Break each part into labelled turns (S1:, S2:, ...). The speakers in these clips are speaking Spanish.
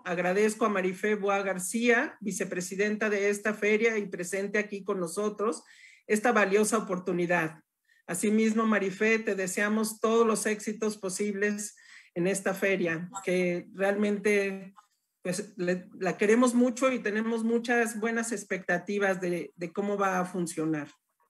S1: agradezco a Marifé Boa García, vicepresidenta de esta feria y presente aquí con nosotros, esta valiosa oportunidad. Asimismo, Marifé, te deseamos todos los éxitos posibles en esta feria, que realmente pues, la queremos mucho y tenemos muchas buenas expectativas de cómo va a funcionar.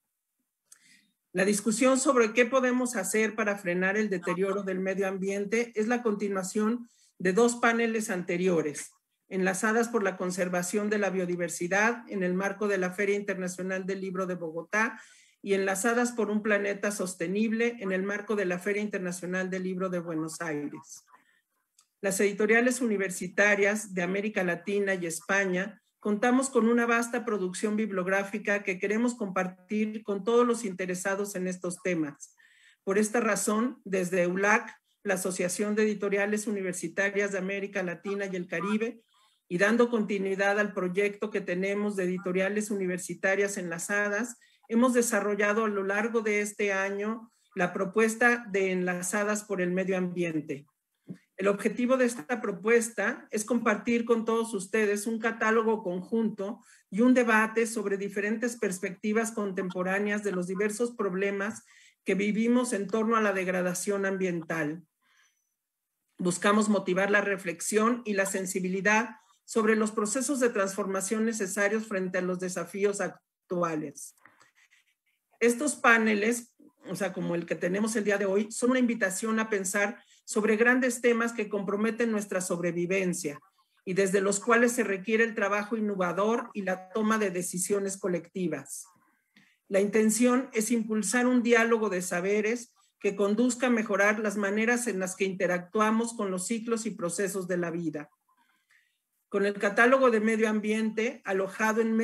S1: La discusión sobre qué podemos hacer para frenar el deterioro del medio ambiente es la continuación de dos paneles anteriores, enlazadas por la conservación de la biodiversidad en el marco de la Feria Internacional del Libro de Bogotá y enlazadas por un planeta sostenible en el marco de la Feria Internacional del Libro de Buenos Aires. Las editoriales universitarias de América Latina y España contamos con una vasta producción bibliográfica que queremos compartir con todos los interesados en estos temas. Por esta razón, desde EULAC, la Asociación de Editoriales Universitarias de América Latina y el Caribe, y dando continuidad al proyecto que tenemos de editoriales universitarias enlazadas, hemos desarrollado a lo largo de este año la propuesta de Enlazadas por el Medio Ambiente. El objetivo de esta propuesta es compartir con todos ustedes un catálogo conjunto y un debate sobre diferentes perspectivas contemporáneas de los diversos problemas que vivimos en torno a la degradación ambiental. Buscamos motivar la reflexión y la sensibilidad sobre los procesos de transformación necesarios frente a los desafíos actuales. Estos paneles, o sea, como el que tenemos el día de hoy, son una invitación a pensar sobre grandes temas que comprometen nuestra sobrevivencia y desde los cuales se requiere el trabajo innovador y la toma de decisiones colectivas. La intención es impulsar un diálogo de saberes que conduzca a mejorar las maneras en las que interactuamos con los ciclos y procesos de la vida. Con el catálogo de medio ambiente, alojado en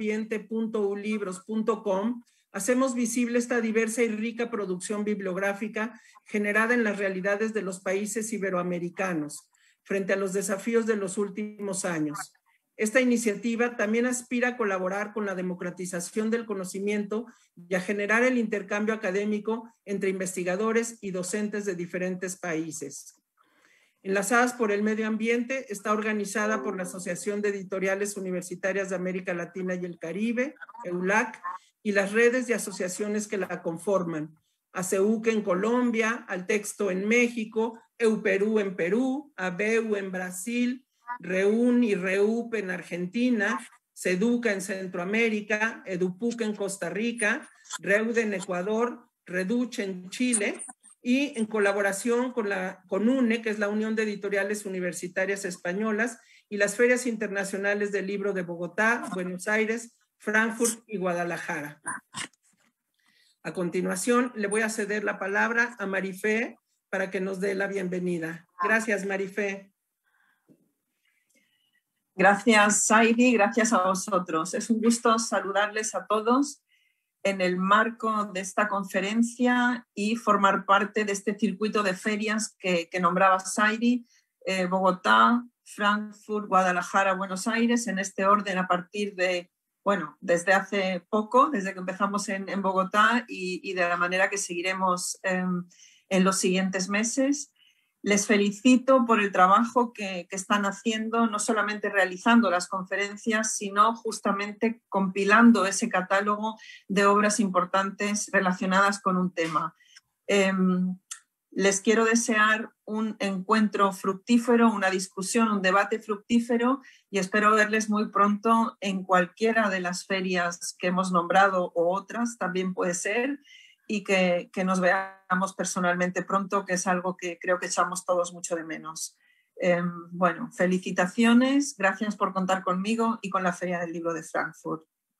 S1: medioambiente.ulibros.com, hacemos visible esta diversa y rica producción bibliográfica generada en las realidades de los países iberoamericanos frente a los desafíos de los últimos años. Esta iniciativa también aspira a colaborar con la democratización del conocimiento y a generar el intercambio académico entre investigadores y docentes de diferentes países. Enlazadas por el Medio Ambiente está organizada por la Asociación de Editoriales Universitarias de América Latina y el Caribe, EULAC, y las redes y asociaciones que la conforman. ACEUC en Colombia, Altexto en México, EUPerú en Perú, ABEU en Brasil, REUN y REUP en Argentina, SEDUCA en Centroamérica, EDUPUC en Costa Rica, REUD en Ecuador, REDUCH en Chile, y en colaboración con UNE, que es la Unión de Editoriales Universitarias Españolas, y las Ferias Internacionales del Libro de Bogotá, Buenos Aires, Frankfurt y Guadalajara. A continuación, le voy a ceder la palabra a Marifé para que nos dé la bienvenida. Gracias, Marifé.
S2: Gracias, Saidi, gracias a vosotros. Es un gusto saludarles a todos en el marco de esta conferencia y formar parte de este circuito de ferias que nombraba Saidi, Bogotá, Frankfurt, Guadalajara, Buenos Aires, en este orden a partir de, bueno, desde hace poco, desde que empezamos en Bogotá y de la manera que seguiremos en los siguientes meses. Les felicito por el trabajo que están haciendo, no solamente realizando las conferencias, sino justamente compilando ese catálogo de obras importantes relacionadas con un tema. Les quiero desear un encuentro fructífero, una discusión, un debate fructífero y espero verles muy pronto en cualquiera de las ferias que hemos nombrado o otras, también puede ser, y que nos veamos personalmente pronto, que es algo que creo que echamos todos mucho de menos. Bueno, felicitaciones, gracias por contar conmigo y con la Feria del Libro de Frankfurt.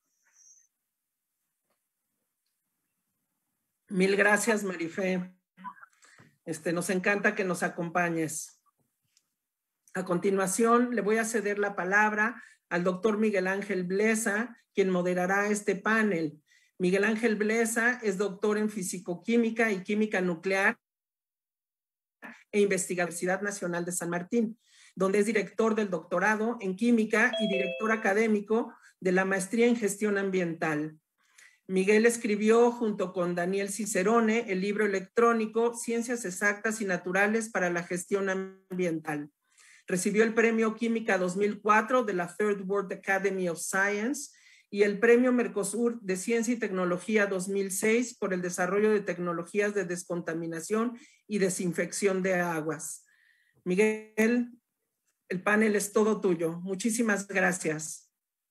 S1: Mil gracias, Marifé. Nos encanta que nos acompañes. A continuación, le voy a ceder la palabra al doctor Miguel Ángel Blesa, quien moderará este panel. Miguel Ángel Blesa es doctor en Fisicoquímica y Química Nuclear e investigador en la Universidad Nacional de San Martín, donde es director del doctorado en Química y director académico de la maestría en Gestión Ambiental. Miguel escribió junto con Daniel Cicerone el libro electrónico Ciencias Exactas y Naturales para la Gestión Ambiental. Recibió el Premio Química 2004 de la Third World Academy of Science y el Premio Mercosur de Ciencia y Tecnología 2006 por el desarrollo de tecnologías de descontaminación y desinfección de aguas. Miguel, el panel es todo tuyo. Muchísimas gracias.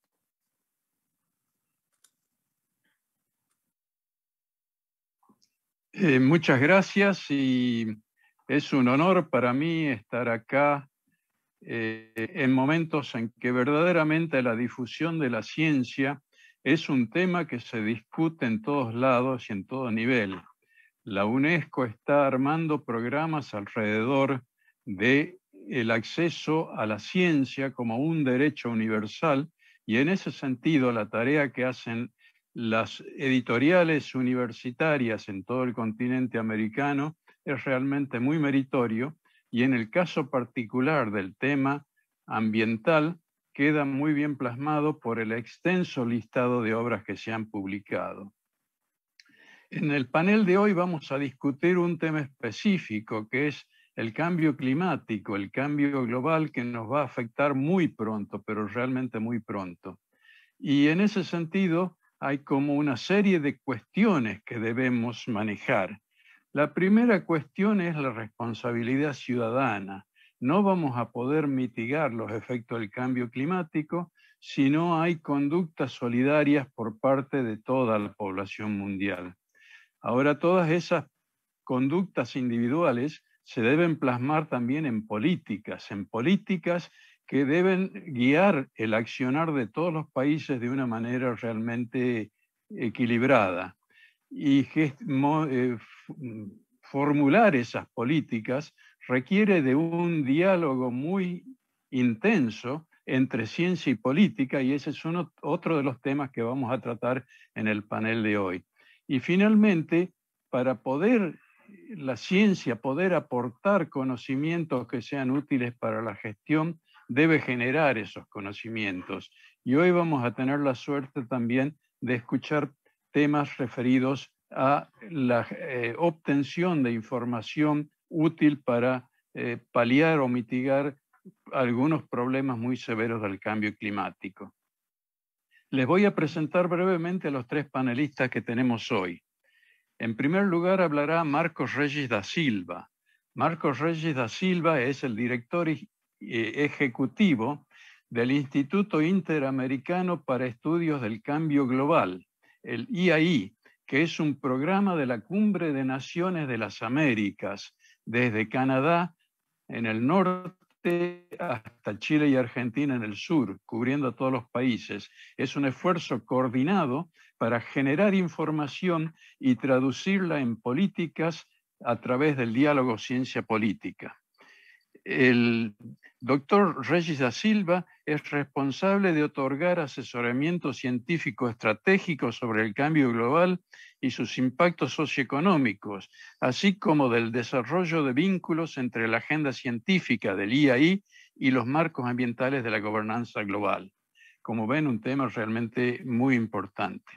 S3: Muchas gracias y es un honor para mí estar acá en momentos en que verdaderamente la difusión de la ciencia es un tema que se discute en todos lados y en todo nivel. La UNESCO está armando programas alrededor del acceso a la ciencia como un derecho universal y en ese sentido la tarea que hacen las editoriales universitarias en todo el continente americano es realmente muy meritorio. Y en el caso particular del tema ambiental, queda muy bien plasmado por el extenso listado de obras que se han publicado. En el panel de hoy vamos a discutir un tema específico que es el cambio climático, el cambio global que nos va a afectar muy pronto, pero realmente muy pronto. Y en ese sentido hay como una serie de cuestiones que debemos manejar. La primera cuestión es la responsabilidad ciudadana. No vamos a poder mitigar los efectos del cambio climático si no hay conductas solidarias por parte de toda la población mundial. Ahora, todas esas conductas individuales se deben plasmar también en políticas que deben guiar el accionar de todos los países de una manera realmente equilibrada. Y formular esas políticas requiere de un diálogo muy intenso entre ciencia y política, y ese es otro de los temas que vamos a tratar en el panel de hoy. Y finalmente, para la ciencia poder aportar conocimientos que sean útiles para la gestión, debe generar esos conocimientos. Y hoy vamos a tener la suerte también de escuchar temas referidos a la obtención de información útil para paliar o mitigar algunos problemas muy severos del cambio climático. Les voy a presentar brevemente a los tres panelistas que tenemos hoy. En primer lugar hablará Marcos Regis da Silva. Marcos Regis da Silva es el director ejecutivo del Instituto Interamericano para Estudios del Cambio Global, el IAI, que es un programa de la Cumbre de Naciones de las Américas, desde Canadá en el norte hasta Chile y Argentina en el sur, cubriendo a todos los países. Es un esfuerzo coordinado para generar información y traducirla en políticas a través del diálogo ciencia-política. El doctor Regis da Silva es responsable de otorgar asesoramiento científico estratégico sobre el cambio global y sus impactos socioeconómicos, así como del desarrollo de vínculos entre la agenda científica del IAI y los marcos ambientales de la gobernanza global. Como ven, un tema realmente muy importante.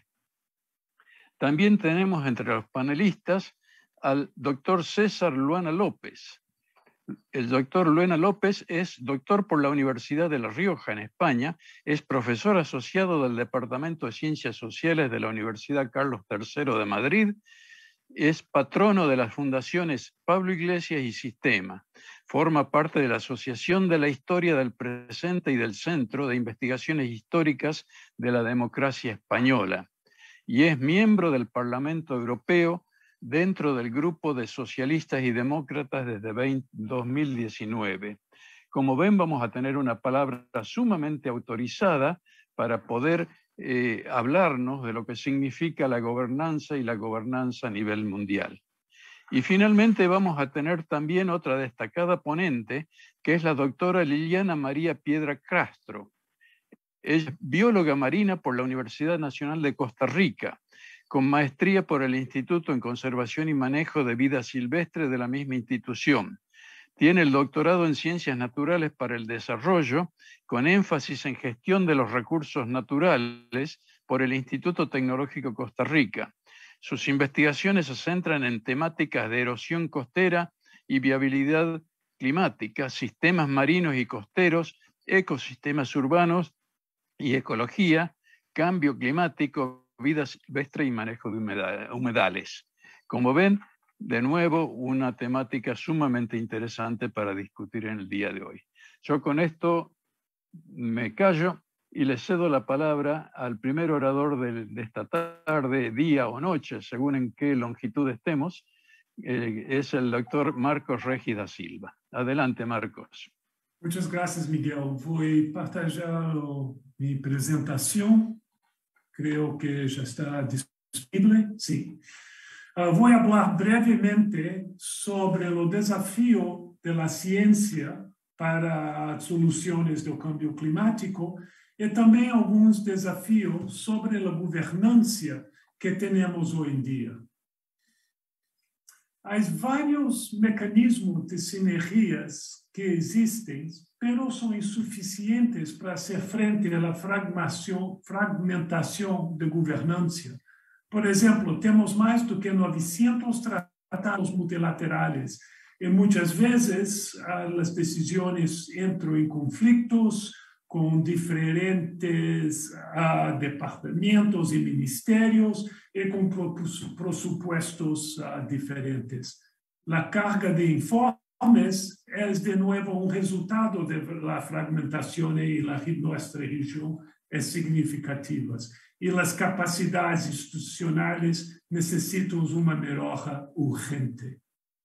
S3: También tenemos entre los panelistas al doctor César Luana López. El doctor Luana López es doctor por la Universidad de La Rioja, en España, es profesor asociado del Departamento de Ciencias Sociales de la Universidad Carlos III de Madrid, es patrono de las fundaciones Pablo Iglesias y Sistema, forma parte de la Asociación de la Historia del Presente y del Centro de Investigaciones Históricas de la Democracia Española, y es miembro del Parlamento Europeo dentro del grupo de socialistas y demócratas desde 2019. Como ven, vamos a tener una palabra sumamente autorizada para poder hablarnos de lo que significa la gobernanza y la gobernanza a nivel mundial. Y finalmente vamos a tener también otra destacada ponente, que es la doctora Liliana María Piedra Castro. Es bióloga marina por la Universidad Nacional de Costa Rica, con maestría por el Instituto en Conservación y Manejo de Vida Silvestre de la misma institución. Tiene el doctorado en Ciencias Naturales para el Desarrollo, con énfasis en gestión de los recursos naturales por el Instituto Tecnológico Costa Rica. Sus investigaciones se centran en temáticas de erosión costera y viabilidad climática, sistemas marinos y costeros, ecosistemas urbanos y ecología, cambio climático, vida silvestre y manejo de humedales. Como ven, de nuevo, una temática sumamente interesante para discutir en el día de hoy. Yo con esto me callo y le cedo la palabra al primer orador de esta tarde, día o noche, según en qué longitud estemos, es el doctor Marcos Regis da Silva. Adelante, Marcos.
S4: Muchas gracias, Miguel. Voy a partilhar mi presentación. Creo que ya está disponible. Sí. Voy a hablar brevemente sobre el desafío de la ciencia para soluciones del cambio climático y también algunos desafíos sobre la gobernanza que tenemos hoy en día. Hay varios mecanismos de sinergias que existen, pero son insuficientes para hacer frente a la fragmentación de gobernanza. Por ejemplo, tenemos más do que 900 tratados multilaterales y muchas veces las decisiones entran en conflictos con diferentes departamentos y ministerios y con presupuestos diferentes. La carga de informes es de nuevo un resultado de la fragmentación y nuestra región es significativa. Y las capacidades institucionales necesitan una mejora urgente.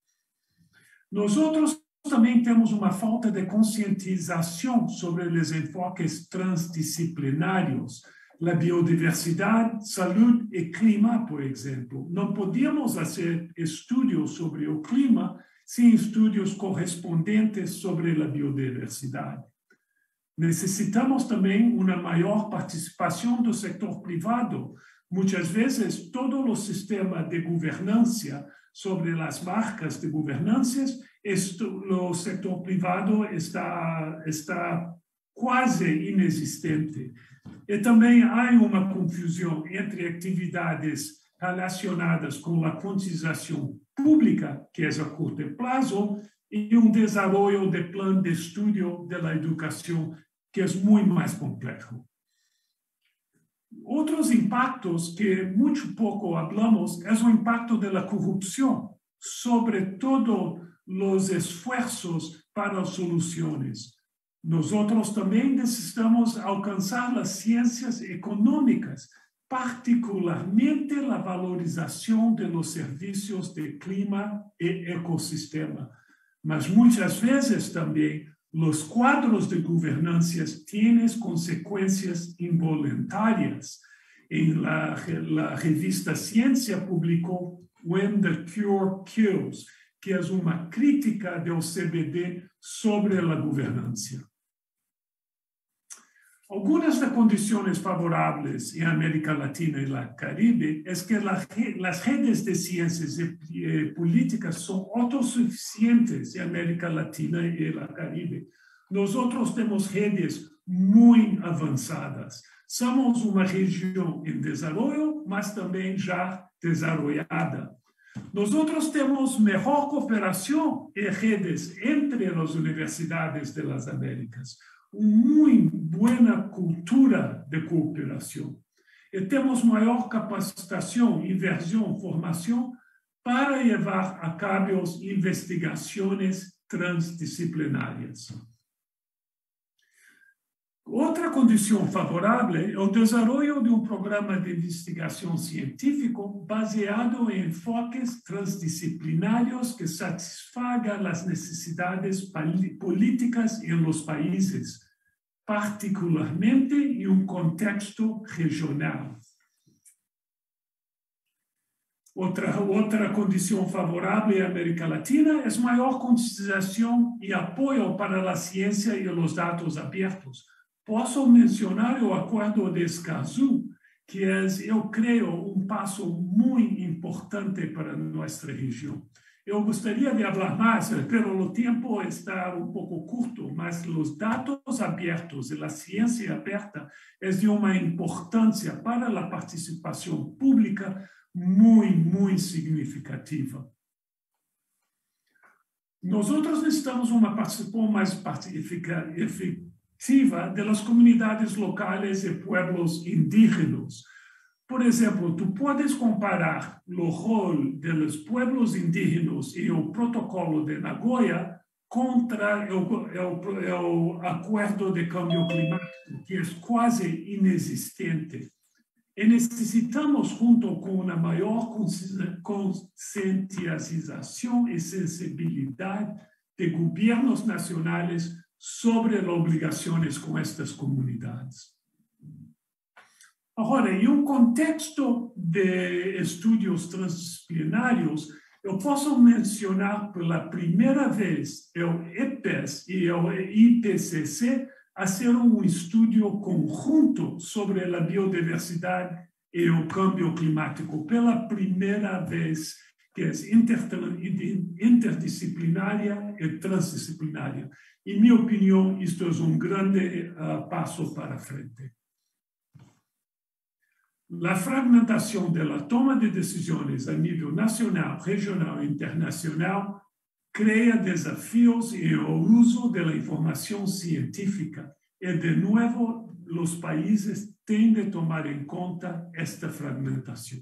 S4: Nosotros también tenemos una falta de concientización sobre los enfoques transdisciplinarios, la biodiversidad, salud y clima, por ejemplo. No podemos hacer estudios sobre el clima sin estudios correspondientes sobre la biodiversidad. Necesitamos también una mayor participación del sector privado. Muchas veces todos los sistemas de gobernanza sobre las marcas de gobernanza, el sector privado está quase inexistente. Y también hay una confusión entre actividades relacionadas con la cuantización pública, que es a corto plazo, y un desarrollo de plan de estudio de la educación que es muy más complejo. Otros impactos que mucho poco hablamos es el impacto de la corrupción sobre todos los esfuerzos para soluciones. Nosotros también necesitamos alcanzar las ciencias económicas, particularmente la valorización de los servicios de clima y ecosistema. Mas muchas veces también los cuadros de gobernanza tienen consecuencias involuntarias. En la revista Ciencia publicó When the Cure Kills, que es una crítica del CBD sobre la gobernanza. Algunas de las condiciones favorables en América Latina y el Caribe es que las redes de ciencias y políticas son autosuficientes en América Latina y el Caribe. Nosotros tenemos redes muy avanzadas. Somos una región en desarrollo, mas también ya desarrollada. Nosotros tenemos mejor cooperación y redes entre las universidades de las Américas. Muy buena cultura de cooperación. Y tenemos mayor capacitación, inversión, formación para llevar a cabo investigaciones transdisciplinarias. Otra condición favorable es el desarrollo de un programa de investigación científico baseado en enfoques transdisciplinarios que satisfagan las necesidades políticas en los países, particularmente en un contexto regional. Otra condición favorable en América Latina es mayor concientización y apoyo para la ciencia y los datos abiertos. Posso mencionar o Acordo de Escazú, que é, eu creio, um passo muito importante para nossa região. Eu gostaria de falar mais, pero o tempo está um pouco curto, mas os dados abertos e a ciência aberta é de uma importância para a participação pública muito significativa. Nosotros necesitamos una participación más efectiva de las comunidades locales y pueblos indígenas. Por ejemplo, tú puedes comparar el rol de los pueblos indígenas y el protocolo de Nagoya contra el acuerdo de cambio climático, que es casi inexistente. Y necesitamos, junto con una mayor concientización y sensibilidad de gobiernos nacionales sobre las obligaciones con estas comunidades. Ahora, en un contexto de estudios transdisciplinarios, yo puedo mencionar por la primera vez el IPES y el IPCC hacer un estudio conjunto sobre la biodiversidad y el cambio climático, por la primera vez, que es interdisciplinaria y transdisciplinaria. En mi opinión, esto es un grande paso para frente. La fragmentación de la toma de decisiones a nivel nacional, regional e internacional crea desafíos en el uso de la información científica y, de nuevo, los países tienen de tomar en cuenta esta fragmentación.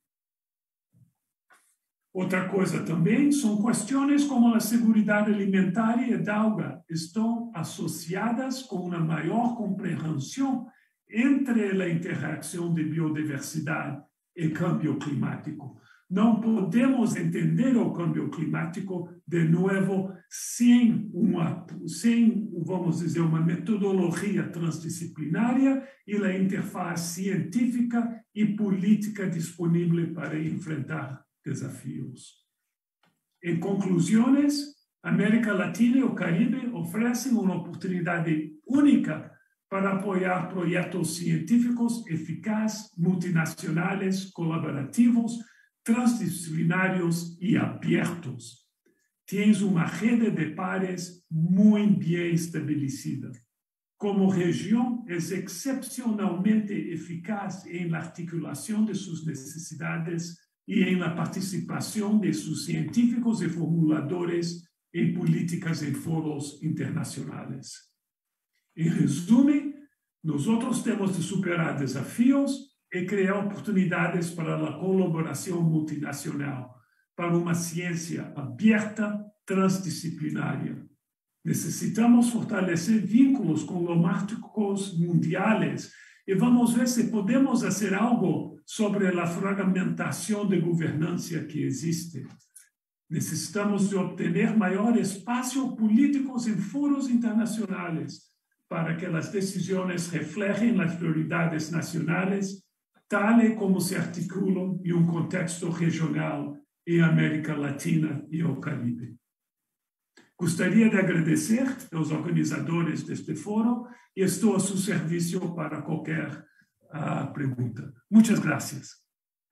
S4: Otra cosa también son cuestiones como la seguridad alimentaria y el agua, están asociadas con una mayor comprensión entre la interacción de biodiversidad y cambio climático. No podemos entender el cambio climático, de nuevo, sin vamos decir, una metodología transdisciplinaria y la interfaz científica y política disponible para enfrentar desafíos. En conclusiones, América Latina y el Caribe ofrecen una oportunidad única para apoyar proyectos científicos eficaces, multinacionales, colaborativos, transdisciplinarios y abiertos. Tienes una red de pares muy bien establecida. Como región, es excepcionalmente eficaz en la articulación de sus necesidades y en la participación de sus científicos y formuladores en políticas en foros internacionales. En resumen, nosotros tenemos de superar desafíos y crear oportunidades para la colaboración multinacional, para una ciencia abierta, transdisciplinaria. Necesitamos fortalecer vínculos con los márticos mundiales y vamos a ver si podemos hacer algo sobre la fragmentación de gobernanza que existe. Necesitamos de obtener mayor espacio políticos en foros internacionales para que las decisiones reflejen las prioridades nacionales, tal como se articulan en un contexto regional en América Latina y el Caribe. Gostaria de agradecer a los organizadores de este foro y estoy a su servicio para cualquier pregunta. Muchas gracias.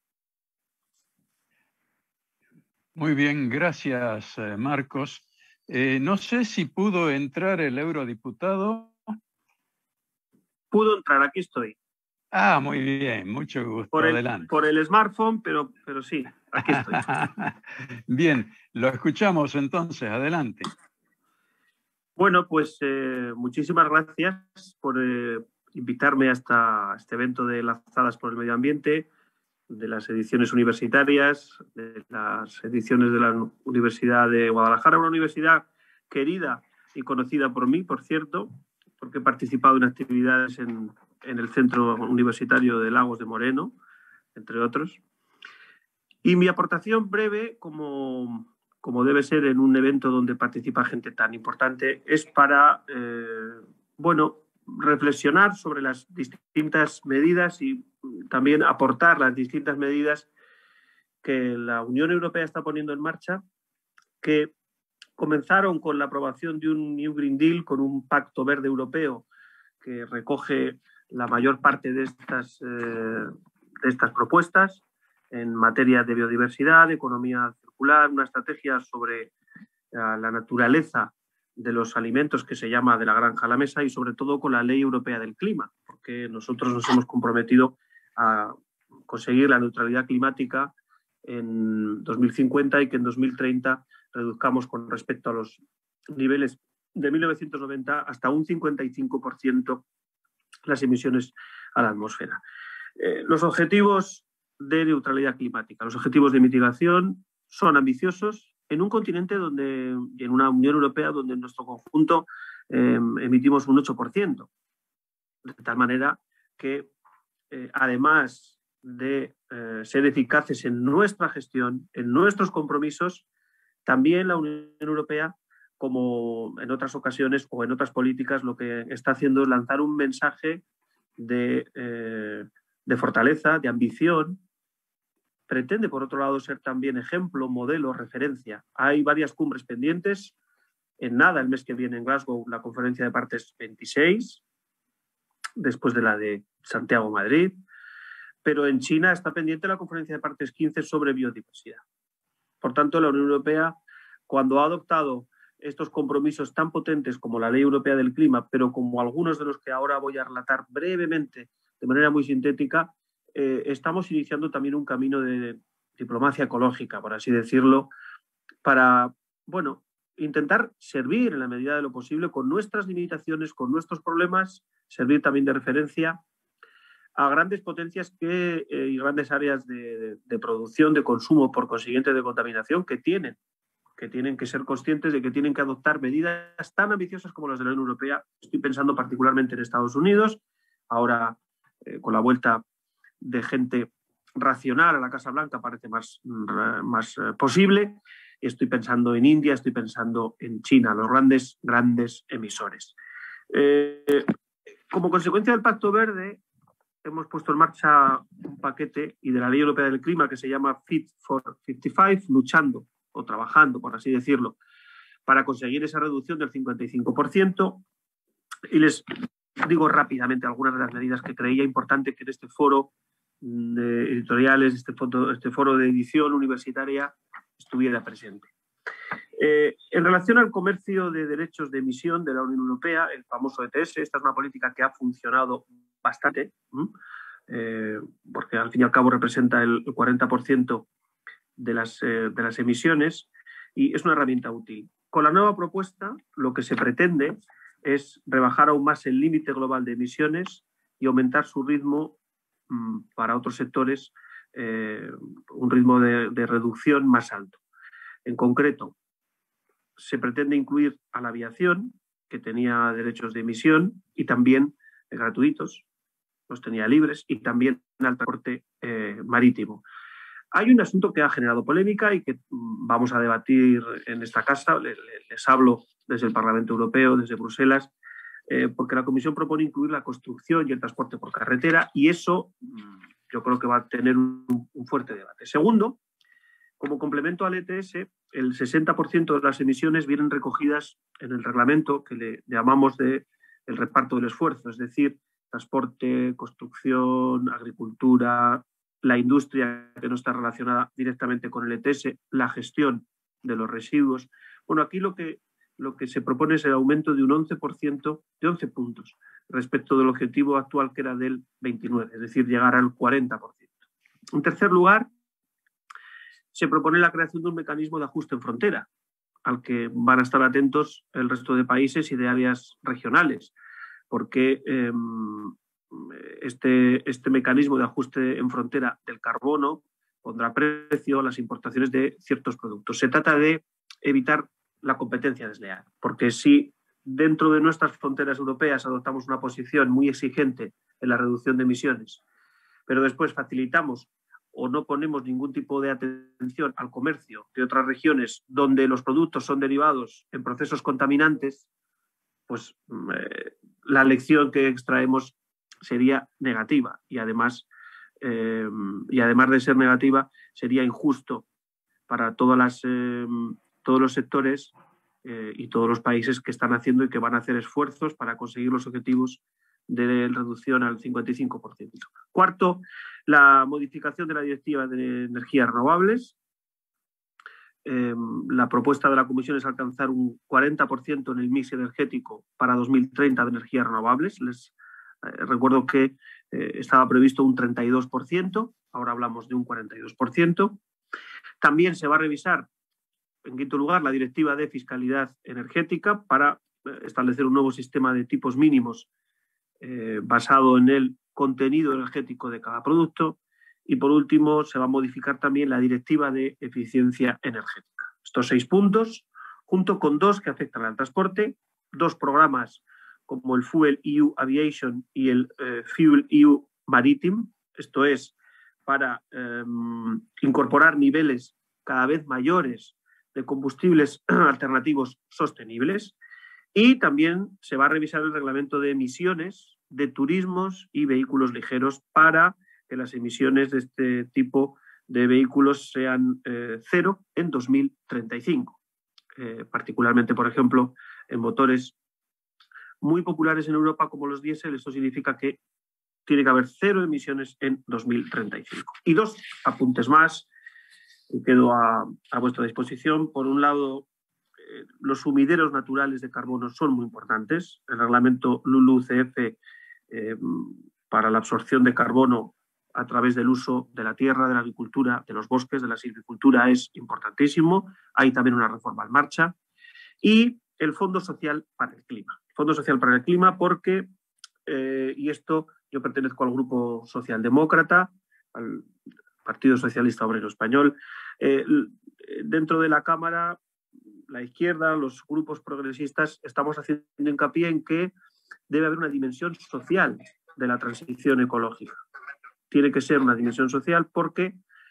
S3: Muy bien, gracias, Marcos. No sé si pudo entrar el eurodiputado.
S5: Pudo entrar, aquí estoy.
S3: Ah, muy bien, mucho gusto. Adelante.
S5: Por el smartphone, pero sí, aquí estoy.
S3: Bien, lo escuchamos entonces, adelante.
S5: Bueno, pues muchísimas gracias por invitarme a este evento de Lanzadas por el Medio Ambiente, de las ediciones universitarias, de las ediciones de la Universidad de Guadalajara, una universidad querida y conocida por mí, por cierto, porque he participado en actividades en el Centro Universitario de Lagos de Moreno, entre otros. Y mi aportación breve, como debe ser en un evento donde participa gente tan importante, es para, reflexionar sobre las distintas medidas y también aportar las distintas medidas que la Unión Europea está poniendo en marcha, que comenzaron con la aprobación de un New Green Deal, con un pacto verde europeo que recoge la mayor parte de estas propuestas en materia de biodiversidad, de economía circular, una estrategia sobre la naturaleza de los alimentos que se llama de la granja a la mesa y sobre todo con la Ley Europea del Clima, porque nosotros nos hemos comprometido a conseguir la neutralidad climática en 2050 y que en 2030 reduzcamos con respecto a los niveles de 1990 hasta un 55% las emisiones a la atmósfera. Los objetivos de neutralidad climática, los objetivos de mitigación son ambiciosos en un continente y en una Unión Europea donde en nuestro conjunto emitimos un 8%. De tal manera que, además de ser eficaces en nuestra gestión, en nuestros compromisos, también la Unión Europea, como en otras ocasiones o en otras políticas, lo que está haciendo es lanzar un mensaje de fortaleza, de ambición. Pretende, por otro lado, ser también ejemplo, modelo, referencia. Hay varias cumbres pendientes. En nada, el mes que viene en Glasgow, la conferencia de partes 26, después de la de Santiago-Madrid. Pero en China está pendiente la conferencia de partes 15 sobre biodiversidad. Por tanto, la Unión Europea, cuando ha adoptado estos compromisos tan potentes como la Ley Europea del Clima, pero como algunos de los que ahora voy a relatar brevemente, de manera muy sintética, estamos iniciando también un camino de diplomacia ecológica, por así decirlo, para, bueno, intentar servir en la medida de lo posible con nuestras limitaciones, con nuestros problemas, servir también de referencia a grandes potencias y grandes áreas de producción, de consumo, por consiguiente de contaminación, que tienen que ser conscientes de que tienen que adoptar medidas tan ambiciosas como las de la Unión Europea. Estoy pensando particularmente en Estados Unidos, ahora con la vuelta de gente racional a la Casa Blanca parece más posible. Estoy pensando en India, estoy pensando en China, los grandes emisores. Como consecuencia del Pacto Verde, hemos puesto en marcha un paquete y de la Ley Europea del Clima que se llama Fit for 55, luchando o trabajando, por así decirlo, para conseguir esa reducción del 55%. Y les digo rápidamente algunas de las medidas que creía importante que en este foro de editoriales, este foro de edición universitaria, estuviera presente. En relación al comercio de derechos de emisión de la Unión Europea, el famoso ETS, esta es una política que ha funcionado bastante, porque al fin y al cabo representa el 40% de las emisiones y es una herramienta útil. Con la nueva propuesta, lo que se pretende es rebajar aún más el límite global de emisiones y aumentar su ritmo para otros sectores, un ritmo de reducción más alto. En concreto, se pretende incluir a la aviación, que tenía derechos de emisión y también gratuitos, los tenía libres, y también al transporte marítimo. Hay un asunto que ha generado polémica y que vamos a debatir en esta casa. Les hablo desde el Parlamento Europeo, desde Bruselas, porque la Comisión propone incluir la construcción y el transporte por carretera y eso yo creo que va a tener un fuerte debate. Segundo, como complemento al ETS, el 60% de las emisiones vienen recogidas en el reglamento que le llamamos el reparto del esfuerzo, es decir, transporte, construcción, agricultura, la industria que no está relacionada directamente con el ETS, la gestión de los residuos. Bueno, aquí lo que se propone es el aumento de un 11%, de 11 puntos, respecto del objetivo actual que era del 29%, es decir, llegar al 40%. En tercer lugar, se propone la creación de un mecanismo de ajuste en frontera, al que van a estar atentos el resto de países y de áreas regionales, porque este mecanismo de ajuste en frontera del carbono pondrá precio a las importaciones de ciertos productos. Se trata de evitar la competencia desleal, porque si dentro de nuestras fronteras europeas adoptamos una posición muy exigente en la reducción de emisiones, pero después facilitamos o no ponemos ningún tipo de atención al comercio de otras regiones donde los productos son derivados en procesos contaminantes, pues la lección que extraemos sería negativa y además de ser negativa sería injusto para todos los sectores y todos los países que están haciendo y que van a hacer esfuerzos para conseguir los objetivos de reducción al 55%. Cuarto, la modificación de la Directiva de Energías Renovables. La propuesta de la Comisión es alcanzar un 40% en el mix energético para 2030 de energías renovables. Les recuerdo que estaba previsto un 32%, ahora hablamos de un 42%. También se va a revisar en quinto lugar, la Directiva de Fiscalidad Energética para establecer un nuevo sistema de tipos mínimos basado en el contenido energético de cada producto. Y por último, se va a modificar también la Directiva de Eficiencia Energética. Estos 6 puntos, junto con 2 que afectan al transporte, 2 programas como el Fuel EU Aviation y el Fuel EU Maritime, esto es, para incorporar niveles cada vez mayores de combustibles alternativos sostenibles. Y también se va a revisar el reglamento de emisiones de turismos y vehículos ligeros para que las emisiones de este tipo de vehículos sean cero en 2035. Particularmente, por ejemplo, en motores muy populares en Europa como los diésel, esto significa que tiene que haber 0 emisiones en 2035. Y 2 apuntes más que quedo a vuestra disposición. Por un lado, los sumideros naturales de carbono son muy importantes. El reglamento LULUCF para la absorción de carbono a través del uso de la tierra, de la agricultura, de los bosques, de la silvicultura es importantísimo. Hay también una reforma en marcha. Y el Fondo Social para el Clima. Fondo Social para el Clima porque, y esto yo pertenezco al Grupo Socialdemócrata, al Partido Socialista Obrero Español. Dentro de la Cámara, la izquierda, los grupos progresistas, estamos haciendo hincapié en que debe haber una dimensión social de la transición ecológica. Tiene que ser una dimensión social porque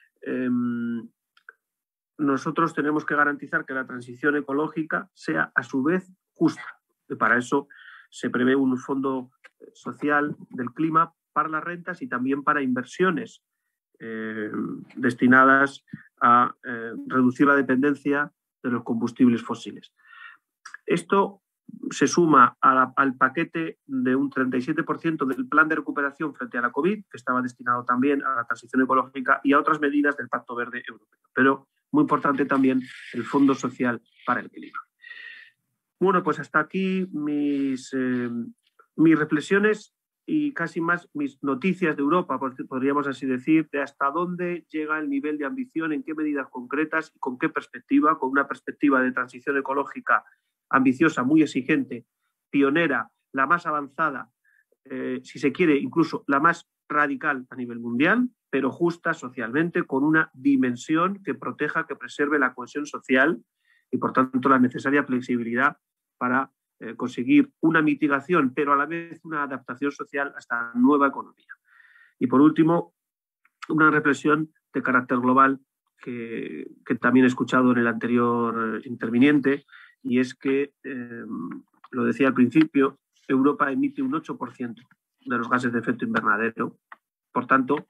S5: nosotros tenemos que garantizar que la transición ecológica sea a su vez justa. Y para eso se prevé un fondo social del clima para las rentas y también para inversiones destinadas a reducir la dependencia de los combustibles fósiles. Esto se suma al paquete de un 37% del plan de recuperación frente a la COVID, que estaba destinado también a la transición ecológica y a otras medidas del Pacto Verde Europeo. Pero muy importante también el Fondo Social para el Clima. Bueno, pues hasta aquí mis reflexiones y casi más mis noticias de Europa, podríamos así decir, de hasta dónde llega el nivel de ambición, en qué medidas concretas y con qué perspectiva, con una perspectiva de transición ecológica ambiciosa, muy exigente, pionera, la más avanzada, si se quiere, incluso la más radical a nivel mundial, pero justa socialmente, con una dimensión que proteja, que preserve la cohesión social y, por tanto, la necesaria flexibilidad para conseguir una mitigación, pero a la vez una adaptación social a esta nueva economía. Y, por último, una reflexión de carácter global que también he escuchado en el anterior interviniente, y es que, lo decía al principio, Europa emite un 8% de los gases de efecto invernadero. Por tanto,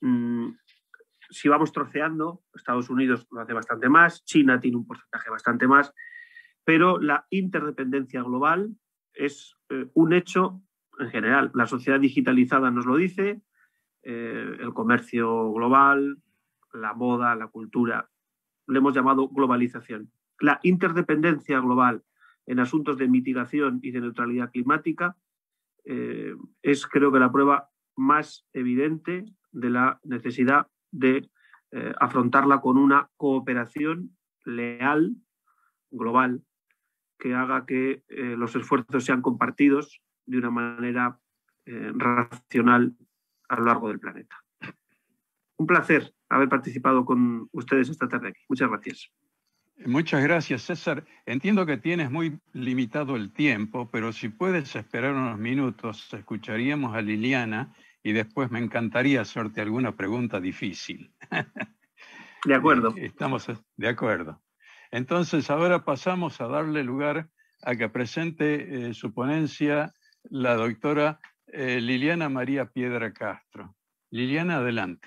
S5: si vamos troceando, Estados Unidos lo hace bastante más, China tiene un porcentaje bastante más, pero la interdependencia global es un hecho en general. La sociedad digitalizada nos lo dice, el comercio global, la moda, la cultura, le hemos llamado globalización. La interdependencia global en asuntos de mitigación y de neutralidad climática es, creo que, la prueba más evidente de la necesidad de afrontarla con una cooperación leal, global, que haga que los esfuerzos sean compartidos de una manera racional a lo largo del planeta. Un placer haber participado con ustedes esta tarde aquí. Muchas gracias.
S3: Muchas gracias, César. Entiendo que tienes muy limitado el tiempo, pero si puedes esperar unos minutos, escucharíamos a Liliana y después me encantaría hacerte alguna pregunta difícil.
S5: De acuerdo.
S3: Estamos de acuerdo. Entonces, ahora pasamos a darle lugar a que presente su ponencia la doctora Liliana María Piedra Castro. Liliana, adelante.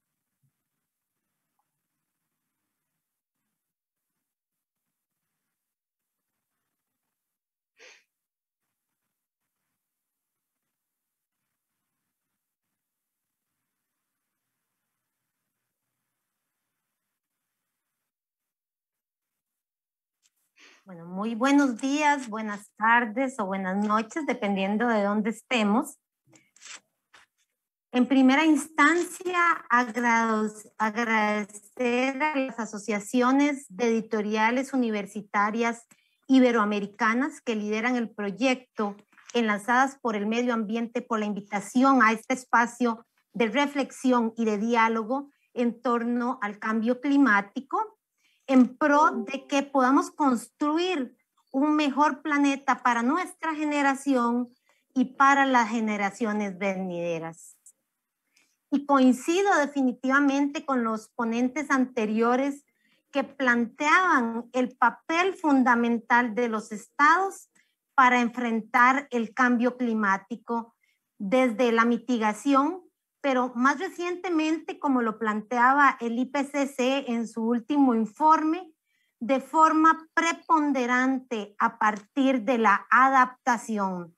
S6: Bueno, muy buenos días, buenas tardes o buenas noches, dependiendo de dónde estemos. En primera instancia, agradecer a las asociaciones de editoriales universitarias iberoamericanas que lideran el proyecto Enlazadas por el Medio Ambiente por la invitación a este espacio de reflexión y de diálogo en torno al cambio climático, en pro de que podamos construir un mejor planeta para nuestra generación y para las generaciones venideras. Y coincido definitivamente con los ponentes anteriores que planteaban el papel fundamental de los estados para enfrentar el cambio climático desde la mitigación, pero más recientemente, como lo planteaba el IPCC en su último informe, de forma preponderante a partir de la adaptación.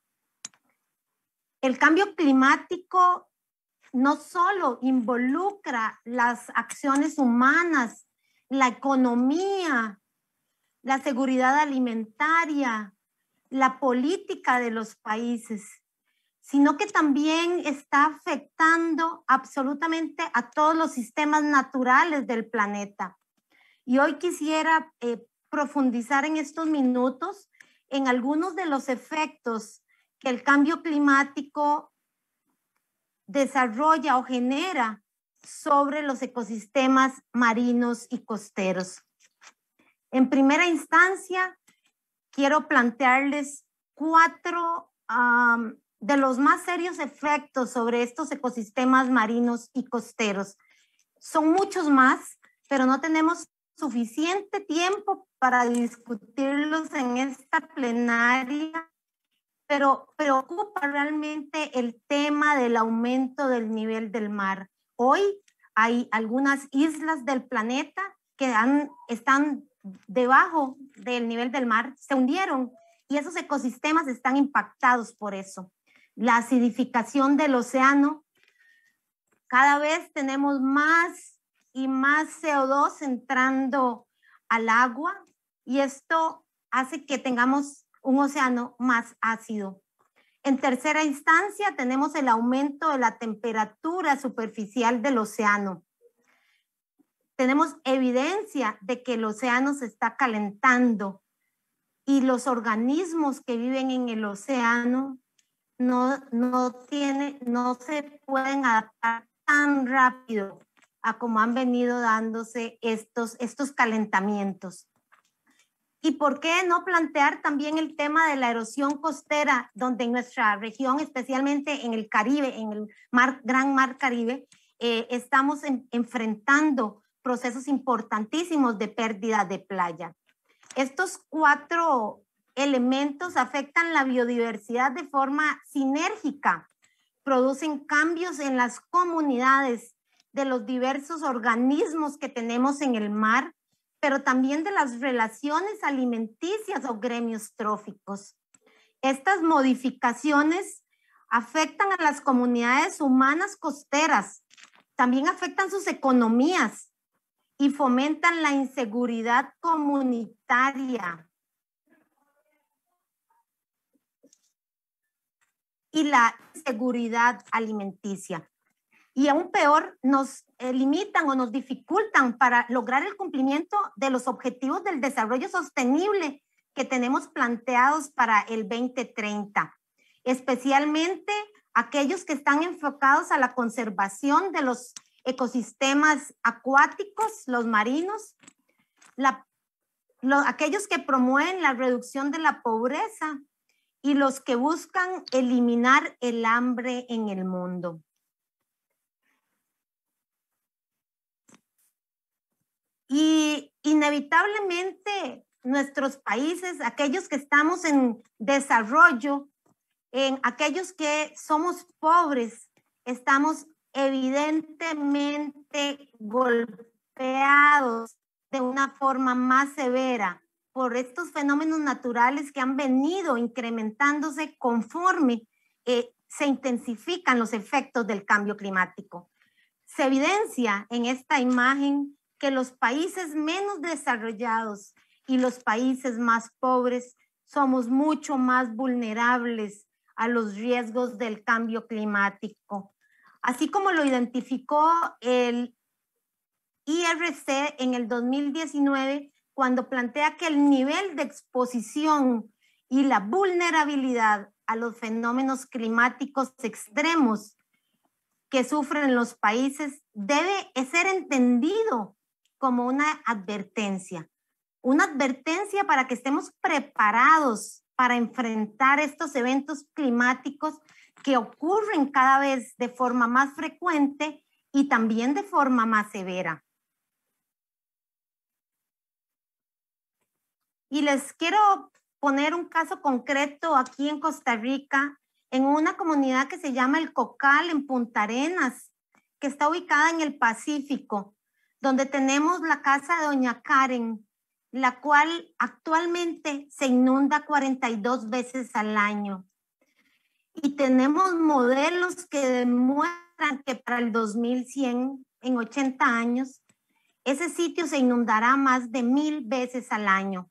S6: El cambio climático no solo involucra las acciones humanas, la economía, la seguridad alimentaria, la política de los países, sino que también está afectando absolutamente a todos los sistemas naturales del planeta. Y hoy quisiera profundizar en estos minutos en algunos de los efectos que el cambio climático desarrolla o genera sobre los ecosistemas marinos y costeros. En primera instancia, quiero plantearles 4 de los más serios efectos sobre estos ecosistemas marinos y costeros. Son muchos más, pero no tenemos suficiente tiempo para discutirlos en esta plenaria, pero preocupa realmente el tema del aumento del nivel del mar. Hoy hay algunas islas del planeta que están debajo del nivel del mar, se hundieron y esos ecosistemas están impactados por eso. La acidificación del océano, cada vez tenemos más y más CO2 entrando al agua y esto hace que tengamos un océano más ácido. En tercera instancia, tenemos el aumento de la temperatura superficial del océano. Tenemos evidencia de que el océano se está calentando y los organismos que viven en el océano no se pueden adaptar tan rápido a como han venido dándose estos calentamientos. ¿Y por qué no plantear también el tema de la erosión costera, donde en nuestra región, especialmente en el Caribe, en el Gran Mar Caribe, estamos enfrentando procesos importantísimos de pérdida de playa? Estos 4 elementos afectan la biodiversidad de forma sinérgica, producen cambios en las comunidades de los diversos organismos que tenemos en el mar, pero también de las relaciones alimenticias o gremios tróficos. Estas modificaciones afectan a las comunidades humanas costeras, también afectan sus economías y fomentan la inseguridad comunitaria y la inseguridad alimenticia. Y aún peor, nos limitan o nos dificultan para lograr el cumplimiento de los objetivos del desarrollo sostenible que tenemos planteados para el 2030, especialmente aquellos que están enfocados a la conservación de los ecosistemas acuáticos, los marinos, aquellos que promueven la reducción de la pobreza y los que buscan eliminar el hambre en el mundo. Y inevitablemente nuestros países, aquellos que estamos en desarrollo, en aquellos que somos pobres, estamos evidentemente golpeados de una forma más severa por estos fenómenos naturales que han venido incrementándose conforme se intensifican los efectos del cambio climático. Se evidencia en esta imagen que los países menos desarrollados y los países más pobres somos mucho más vulnerables a los riesgos del cambio climático. así como lo identificó el IRC en el 2019, cuando plantea que el nivel de exposición y la vulnerabilidad a los fenómenos climáticos extremos que sufren los países debe ser entendido como una advertencia para que estemos preparados para enfrentar estos eventos climáticos que ocurren cada vez de forma más frecuente y también de forma más severa. Y les quiero poner un caso concreto aquí en Costa Rica, en una comunidad que se llama El Cocal, en Punta Arenas, que está ubicada en el Pacífico, donde tenemos la casa de Doña Karen, la cual actualmente se inunda 42 veces al año. Y tenemos modelos que demuestran que para el 2100, en 80 años, ese sitio se inundará más de 1000 veces al año.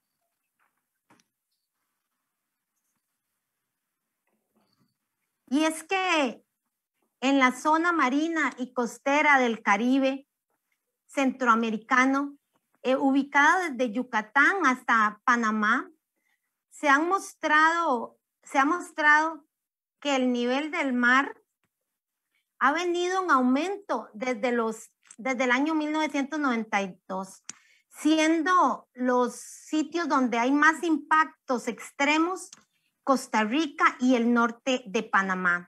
S6: Y es que en la zona marina y costera del Caribe centroamericano, ubicada desde Yucatán hasta Panamá, se ha mostrado que el nivel del mar ha venido en aumento desde el año 1992, siendo los sitios donde hay más impactos extremos Costa Rica y el norte de Panamá.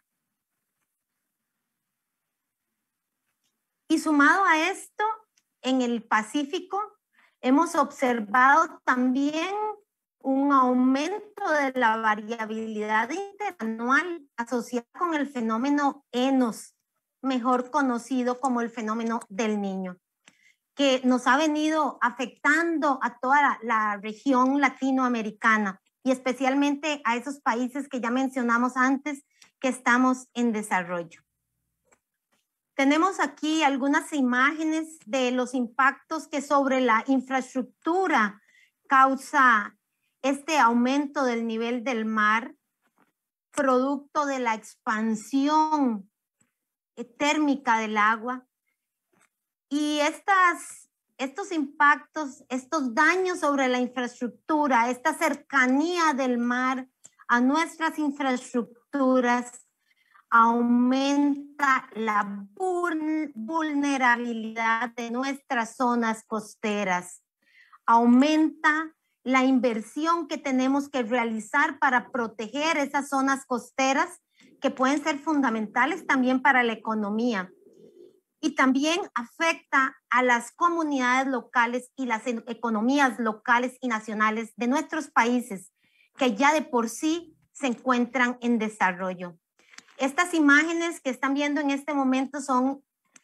S6: Y sumado a esto, en el Pacífico hemos observado también un aumento de la variabilidad interanual asociada con el fenómeno ENOS, mejor conocido como el fenómeno del Niño, que nos ha venido afectando a toda la región latinoamericana y especialmente a esos países que ya mencionamos antes que estamos en desarrollo. Tenemos aquí algunas imágenes de los impactos que sobre la infraestructura causa este aumento del nivel del mar, producto de la expansión térmica del agua. Y estos impactos, estos daños sobre la infraestructura, esta cercanía del mar a nuestras infraestructuras, aumenta la vulnerabilidad de nuestras zonas costeras, aumenta la inversión que tenemos que realizar para proteger esas zonas costeras que pueden ser fundamentales también para la economía. Y también afecta a las comunidades locales y las economías locales y nacionales de nuestros países que ya de por sí se encuentran en desarrollo. Estas imágenes que están viendo en este momento son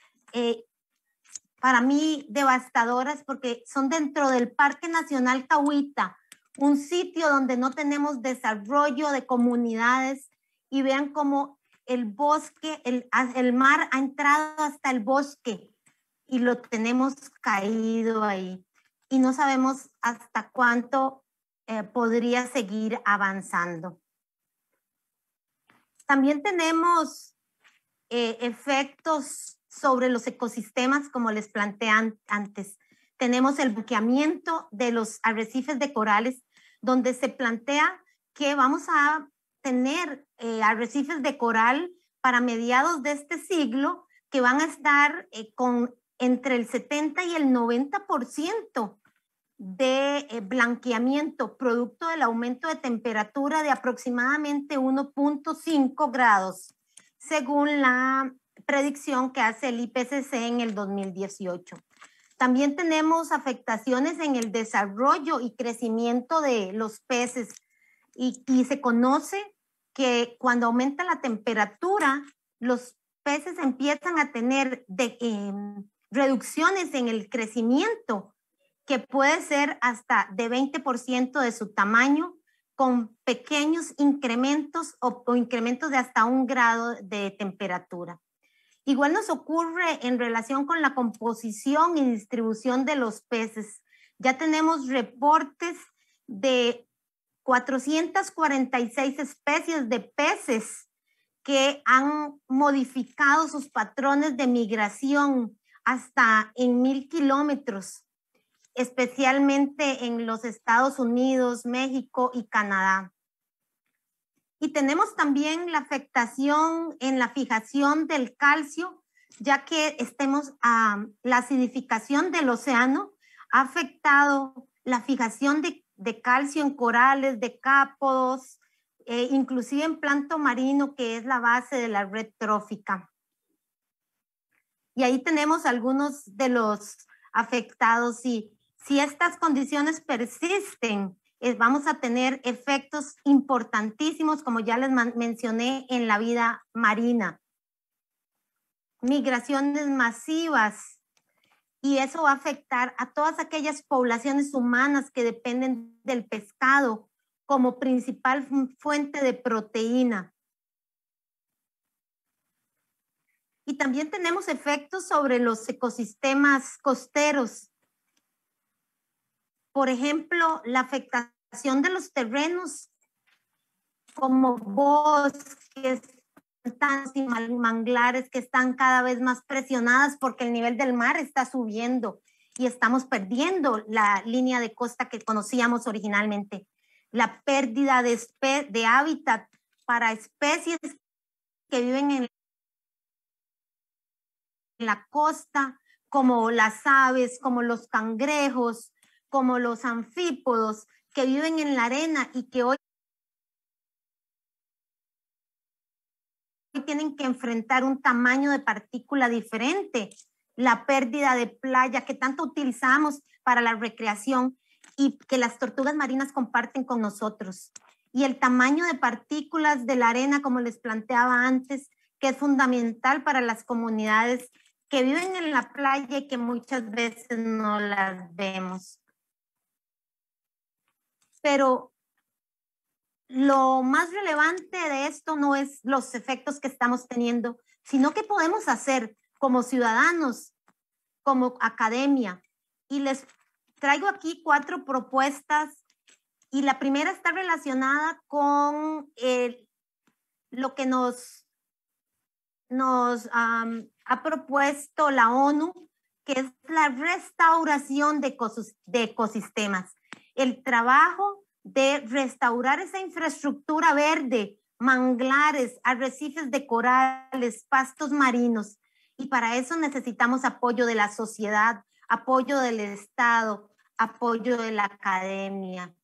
S6: para mí devastadoras porque son dentro del Parque Nacional Cahuita, un sitio donde no tenemos desarrollo de comunidades, y vean cómo el bosque, el mar ha entrado hasta el bosque y lo tenemos caído ahí. Y no sabemos hasta cuánto podría seguir avanzando. También tenemos efectos sobre los ecosistemas, como les planteé antes. Tenemos el bloqueamiento de los arrecifes de corales, donde se plantea que vamos a tener arrecifes de coral para mediados de este siglo que van a estar con entre el 70 y el 90% de blanqueamiento, producto del aumento de temperatura de aproximadamente 1.5 grados, según la predicción que hace el IPCC en el 2018. También tenemos afectaciones en el desarrollo y crecimiento de los peces y se conoce que cuando aumenta la temperatura, los peces empiezan a tener reducciones en el crecimiento, que puede ser hasta de 20% de su tamaño, con pequeños incrementos o incrementos de hasta 1 grado de temperatura. Igual nos ocurre en relación con la composición y distribución de los peces. Ya tenemos reportes de 446 especies de peces que han modificado sus patrones de migración hasta en 1000 kilómetros, especialmente en los Estados Unidos, México y Canadá. Y tenemos también la afectación en la fijación del calcio, ya que la acidificación del océano ha afectado la fijación de calcio en corales, decápodos, inclusive en plancton marino, que es la base de la red trófica. Y ahí tenemos algunos de los afectados, y si estas condiciones persisten, vamos a tener efectos importantísimos, como ya les mencioné, en la vida marina. Migraciones masivas, y eso va a afectar a todas aquellas poblaciones humanas que dependen del pescado como principal fuente de proteína. Y también tenemos efectos sobre los ecosistemas costeros. Por ejemplo, la afectación de los terrenos como bosques, pantanos y manglares, que están cada vez más presionadas porque el nivel del mar está subiendo y estamos perdiendo la línea de costa que conocíamos originalmente. La pérdida de hábitat para especies que viven en la costa, como las aves, como los cangrejos, como los anfípodos que viven en la arena y que hoy tienen que enfrentar un tamaño de partícula diferente, la pérdida de playa que tanto utilizamos para la recreación y que las tortugas marinas comparten con nosotros. Y el tamaño de partículas de la arena, como les planteaba antes, que es fundamental para las comunidades que viven en la playa y que muchas veces no las vemos. Pero lo más relevante de esto no es los efectos que estamos teniendo, sino qué podemos hacer como ciudadanos, como academia. Y les traigo aquí 4 propuestas, y la primera está relacionada con lo que nos ha propuesto la ONU, que es la restauración de ecosistemas. El trabajo de restaurar esa infraestructura verde, manglares, arrecifes de corales, pastos marinos. Y para eso necesitamos apoyo de la sociedad, apoyo del Estado, apoyo de la academia.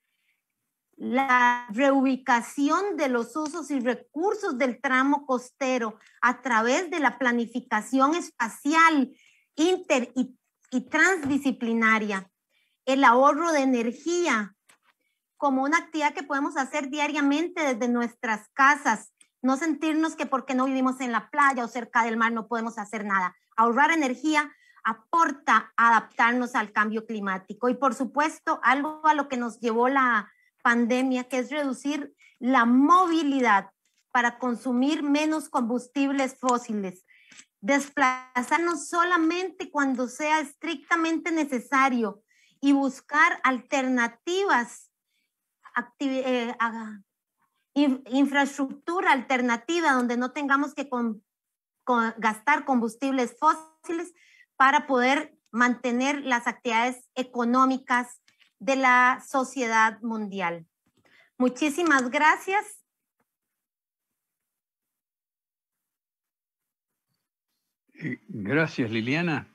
S6: La reubicación de los usos y recursos del tramo costero a través de la planificación espacial inter y transdisciplinaria. El ahorro de energía como una actividad que podemos hacer diariamente desde nuestras casas. No sentirnos que porque no vivimos en la playa o cerca del mar no podemos hacer nada. Ahorrar energía aporta a adaptarnos al cambio climático. Y por supuesto, algo a lo que nos llevó la pandemia, que es reducir la movilidad para consumir menos combustibles fósiles. Desplazarnos solamente cuando sea estrictamente necesario y buscar alternativas, infraestructura alternativa donde no tengamos que gastar combustibles fósiles para poder mantener las actividades económicas de la sociedad mundial. Muchísimas gracias.
S3: Gracias, Liliana.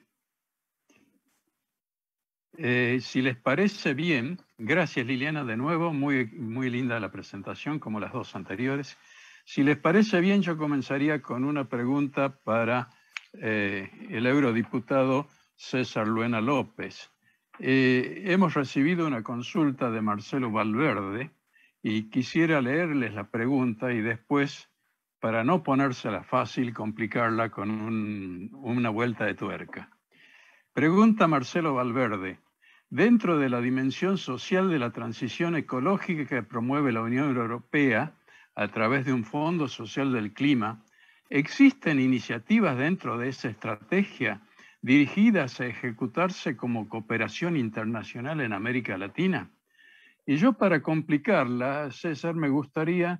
S3: Si les parece bien, gracias Liliana de nuevo, muy linda la presentación como las 2 anteriores. Si les parece bien, yo comenzaría con una pregunta para el eurodiputado César Luena López. Hemos recibido una consulta de Marcelo Valverde y quisiera leerles la pregunta y después, para no ponérsela fácil, complicarla con una vuelta de tuerca. Pregunta Marcelo Valverde: dentro de la dimensión social de la transición ecológica que promueve la Unión Europea a través de un Fondo Social del Clima, ¿existen iniciativas dentro de esa estrategia dirigidas a ejecutarse como cooperación internacional en América Latina? Y yo, para complicarla, César, me gustaría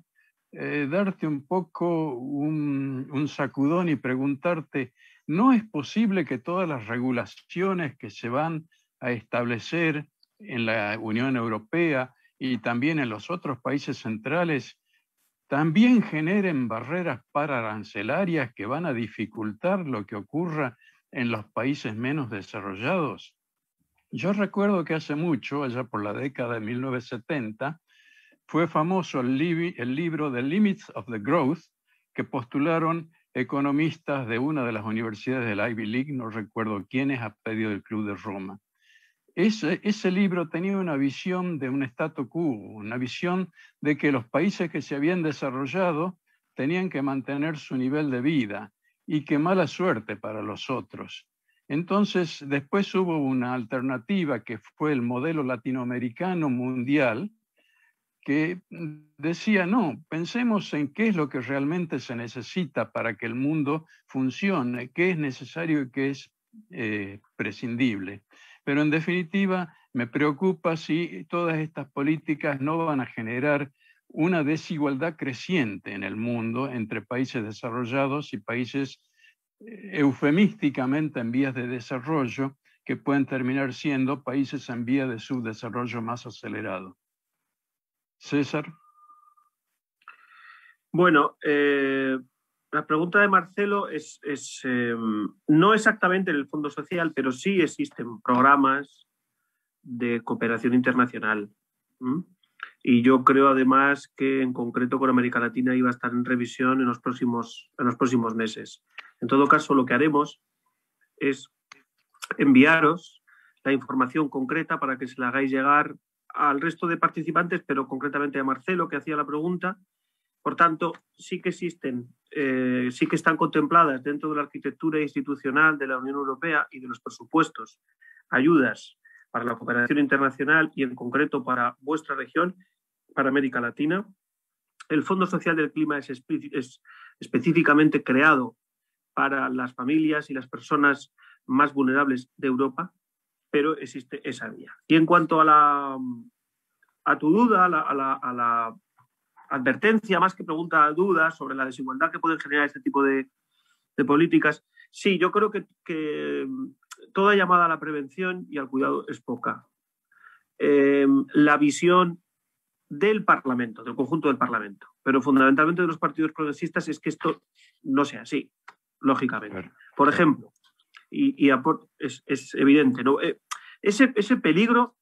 S3: darte un poco un sacudón y preguntarte, ¿no es posible que todas las regulaciones que se van a establecer en la Unión Europea y también en los otros países centrales también generen barreras pararancelarias que van a dificultar lo que ocurra en los países menos desarrollados? Yo recuerdo que hace mucho, allá por la década de 1970, fue famoso el libro The Limits of the Growth, que postularon economistas de una de las universidades del Ivy League, no recuerdo quiénes, a pedido del Club de Roma. Ese libro tenía una visión de un statu quo, una visión de que los países que se habían desarrollado tenían que mantener su nivel de vida y que mala suerte para los otros. Entonces, después hubo una alternativa que fue el modelo latinoamericano mundial, que decía, no, pensemos en qué es lo que realmente se necesita para que el mundo funcione, qué es necesario y qué es prescindible. Pero en definitiva, me preocupa si todas estas políticas no van a generar una desigualdad creciente en el mundo entre países desarrollados y países eufemísticamente en vías de desarrollo, que pueden terminar siendo países en vías de subdesarrollo más acelerado. César.
S5: Bueno, la pregunta de Marcelo es no exactamente en el Fondo Social, pero sí existen programas de cooperación internacional. Y yo creo además que en concreto con América Latina iba a estar en revisión en los próximos meses. En todo caso, lo que haremos es enviaros la información concreta para que se la hagáis llegar al resto de participantes, pero concretamente a Marcelo, que hacía la pregunta. Por tanto, sí que existen, sí que están contempladas dentro de la arquitectura institucional de la Unión Europea y de los presupuestos ayudas para la cooperación internacional y en concreto para vuestra región, para América Latina. El Fondo Social del Clima es específicamente creado para las familias y las personas más vulnerables de Europa, pero existe esa vía. Y en cuanto a tu duda, a la advertencia, más que pregunta, duda sobre la desigualdad que pueden generar este tipo de políticas, sí, yo creo que toda llamada a la prevención y al cuidado es poca. La visión del Parlamento, del conjunto del Parlamento, pero fundamentalmente de los partidos progresistas, es que esto no sea así, lógicamente. Por ejemplo, y es evidente, ¿no? Ese peligro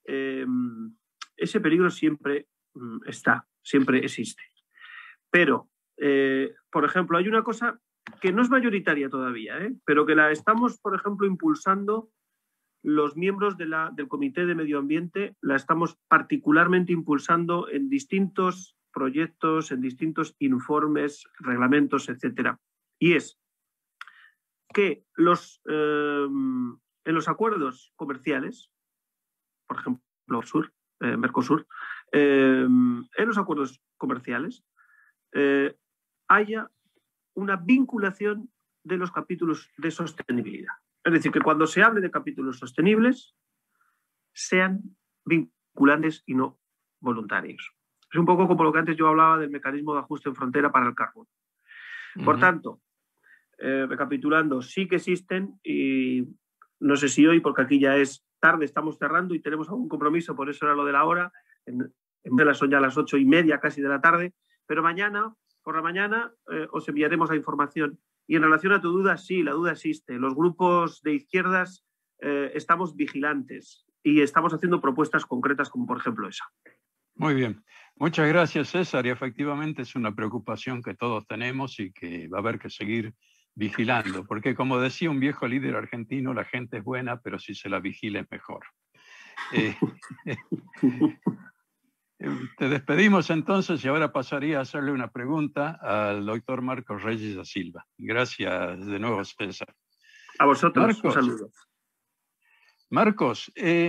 S5: siempre está, siempre existe. Pero, por ejemplo, hay una cosa que no es mayoritaria todavía, pero que la estamos, por ejemplo, impulsando los miembros del Comité de Medio Ambiente, la estamos particularmente impulsando en distintos proyectos, en distintos informes, reglamentos, etcétera. Y es que en los acuerdos comerciales, por ejemplo, Mercosur, en los acuerdos comerciales haya una vinculación de los capítulos de sostenibilidad. Es decir, que cuando se hable de capítulos sostenibles sean vinculantes y no voluntarios. Es un poco como lo que antes yo hablaba del mecanismo de ajuste en frontera para el carbón. Por tanto, recapitulando, sí que existen y no sé si hoy, porque aquí ya es tarde, estamos cerrando y tenemos algún compromiso, por eso era lo de la hora, son ya las 8:30 casi de la tarde, pero mañana, por la mañana, os enviaremos la información. Y en relación a tu duda, sí, la duda existe. Los grupos de izquierdas estamos vigilantes y estamos haciendo propuestas concretas como por ejemplo esa.
S3: Muy bien. Muchas gracias, César. Y efectivamente es una preocupación que todos tenemos y que va a haber que seguir vigilando. Porque como decía un viejo líder argentino, la gente es buena, pero si se la vigila es mejor. Te despedimos entonces y ahora pasaría a hacerle una pregunta al doctor Marcos Reyes da Silva. Gracias de nuevo, César.
S5: A vosotros,
S3: Marcos,
S5: un saludo.
S3: Marcos,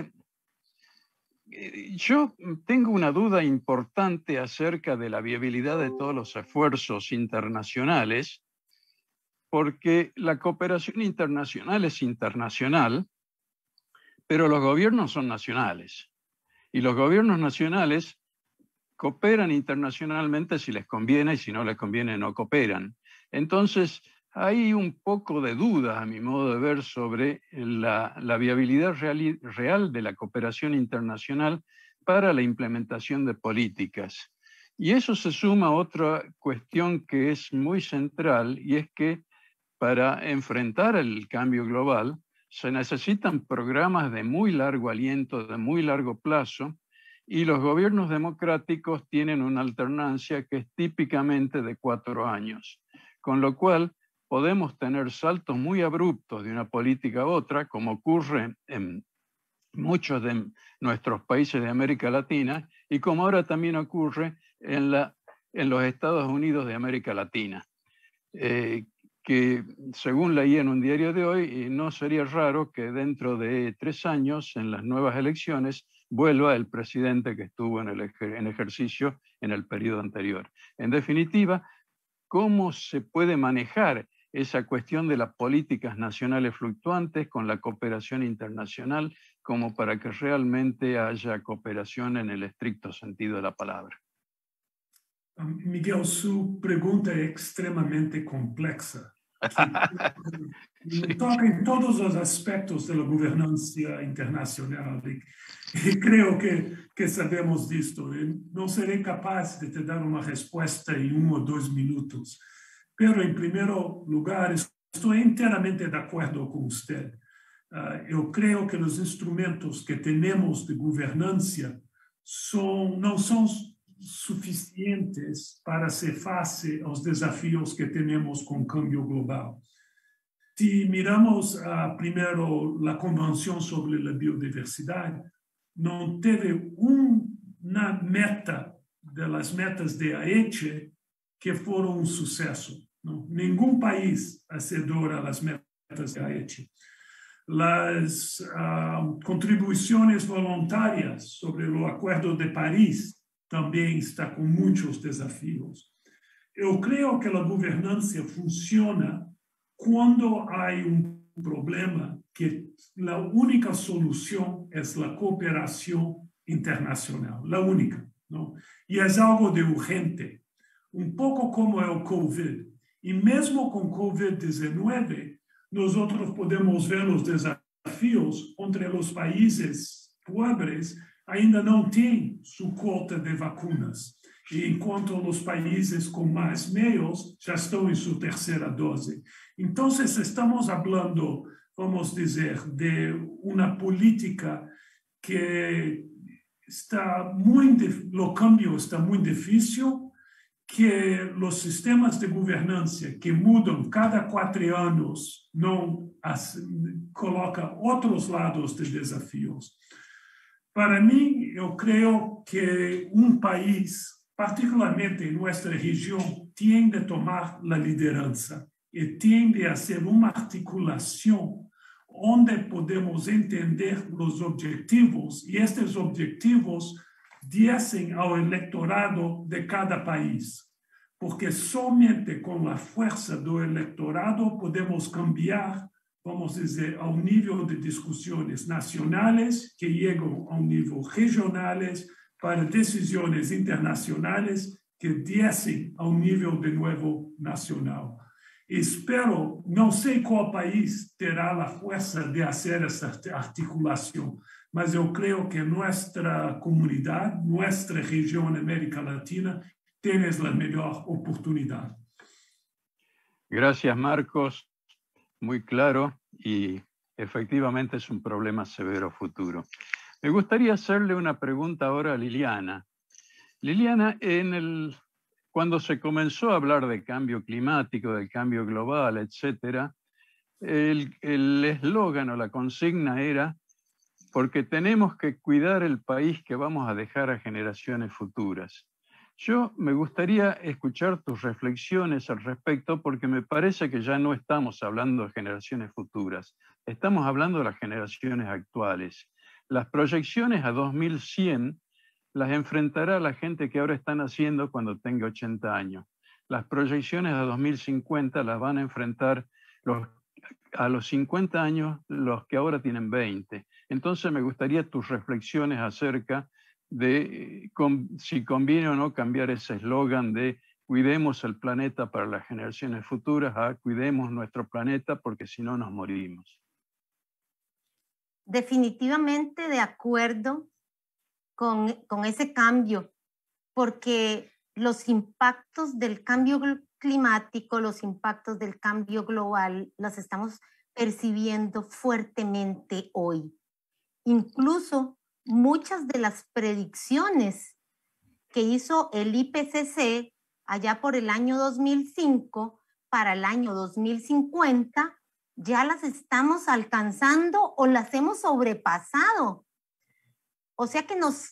S3: yo tengo una duda importante acerca de la viabilidad de todos los esfuerzos internacionales, porque la cooperación internacional es internacional, pero los gobiernos son nacionales. Y los gobiernos nacionales cooperan internacionalmente si les conviene y si no les conviene no cooperan. Entonces, hay un poco de duda, a mi modo de ver, sobre la viabilidad real de la cooperación internacional para la implementación de políticas. Y eso se suma a otra cuestión que es muy central, y es que para enfrentar el cambio global se necesitan programas de muy largo aliento, de muy largo plazo, y los gobiernos democráticos tienen una alternancia que es típicamente de 4 años, con lo cual podemos tener saltos muy abruptos de una política a otra, como ocurre en muchos de nuestros países de América Latina y como ahora también ocurre en los Estados Unidos de América Latina. Que según leí en un diario de hoy, no sería raro que dentro de 3 años, en las nuevas elecciones, vuelva el presidente que estuvo en ejercicio en el periodo anterior. En definitiva, ¿cómo se puede manejar esa cuestión de las políticas nacionales fluctuantes con la cooperación internacional como para que realmente haya cooperación en el estricto sentido de la palabra?
S4: Miguel, su pregunta es extremadamente compleja. Toca en todos los aspectos de la gobernanza internacional y creo que sabemos de esto. No seré capaz de te dar una respuesta en 1 o 2 minutos, pero en primer lugar estoy enteramente de acuerdo con usted. Yo creo que los instrumentos que tenemos de gobernanza no son suficientes para hacer face aos desafios que tenemos con cambio global. Si miramos primero la Convención sobre la Biodiversidad, no teve una meta de las metas de Aichi que fueron un suceso. ¿No? Ningún país accedió a las metas de Aichi. Las contribuciones voluntarias sobre el Acuerdo de París también está con muchos desafíos. Yo creo que la gobernanza funciona cuando hay un problema que la única solución es la cooperación internacional, la única, ¿no? Y es algo de urgente, un poco como el COVID. Y mesmo con COVID-19, nosotros podemos ver los desafíos entre los países pobres ainda não têm sua quota de vacinas, e enquanto os países com mais meios já estão em sua 3ª dose. Então, estamos falando, vamos dizer, de uma política que o cambio está muito difícil, que os sistemas de governança que mudam cada 4 anos não colocam outros lados de desafios. Para mim, eu creio que país, particularmente em nossa região, tem de tomar a liderança e tem de fazer uma articulação onde podemos entender os objetivos e estes objetivos dessem ao eleitorado de cada país. Porque somente com a força do eleitorado podemos cambiar, vamos dizer, ao nível de discussões nacionais que chegam ao nível regionais para decisões internacionais que descem ao nível de novo nacional. Espero, não sei qual país terá a força de fazer essa articulação, mas eu creio que nossa comunidade, nossa região na América Latina, tem a melhor oportunidade.
S3: Gracias, Marcos. Muy claro y efectivamente es un problema severo futuro. Me gustaría hacerle una pregunta ahora a Liliana. Liliana, cuando se comenzó a hablar de cambio climático, del cambio global, etc., el eslogan o la consigna era porque tenemos que cuidar el país que vamos a dejar a generaciones futuras. Yo me gustaría escuchar tus reflexiones al respecto porque me parece que ya no estamos hablando de generaciones futuras, estamos hablando de las generaciones actuales. Las proyecciones a 2100 las enfrentará la gente que ahora está naciendo cuando tenga 80 años. Las proyecciones a 2050 las van a enfrentar a los 50 años los que ahora tienen 20. Entonces me gustaría tus reflexiones acerca si conviene o no cambiar ese eslogan de cuidemos el planeta para las generaciones futuras a cuidemos nuestro planeta porque si no nos morimos.
S6: Definitivamente de acuerdo con ese cambio, porque los impactos del cambio climático, los impactos del cambio global, los estamos percibiendo fuertemente hoy. Incluso muchas de las predicciones que hizo el IPCC allá por el año 2005 para el año 2050, ya las estamos alcanzando o las hemos sobrepasado. O sea que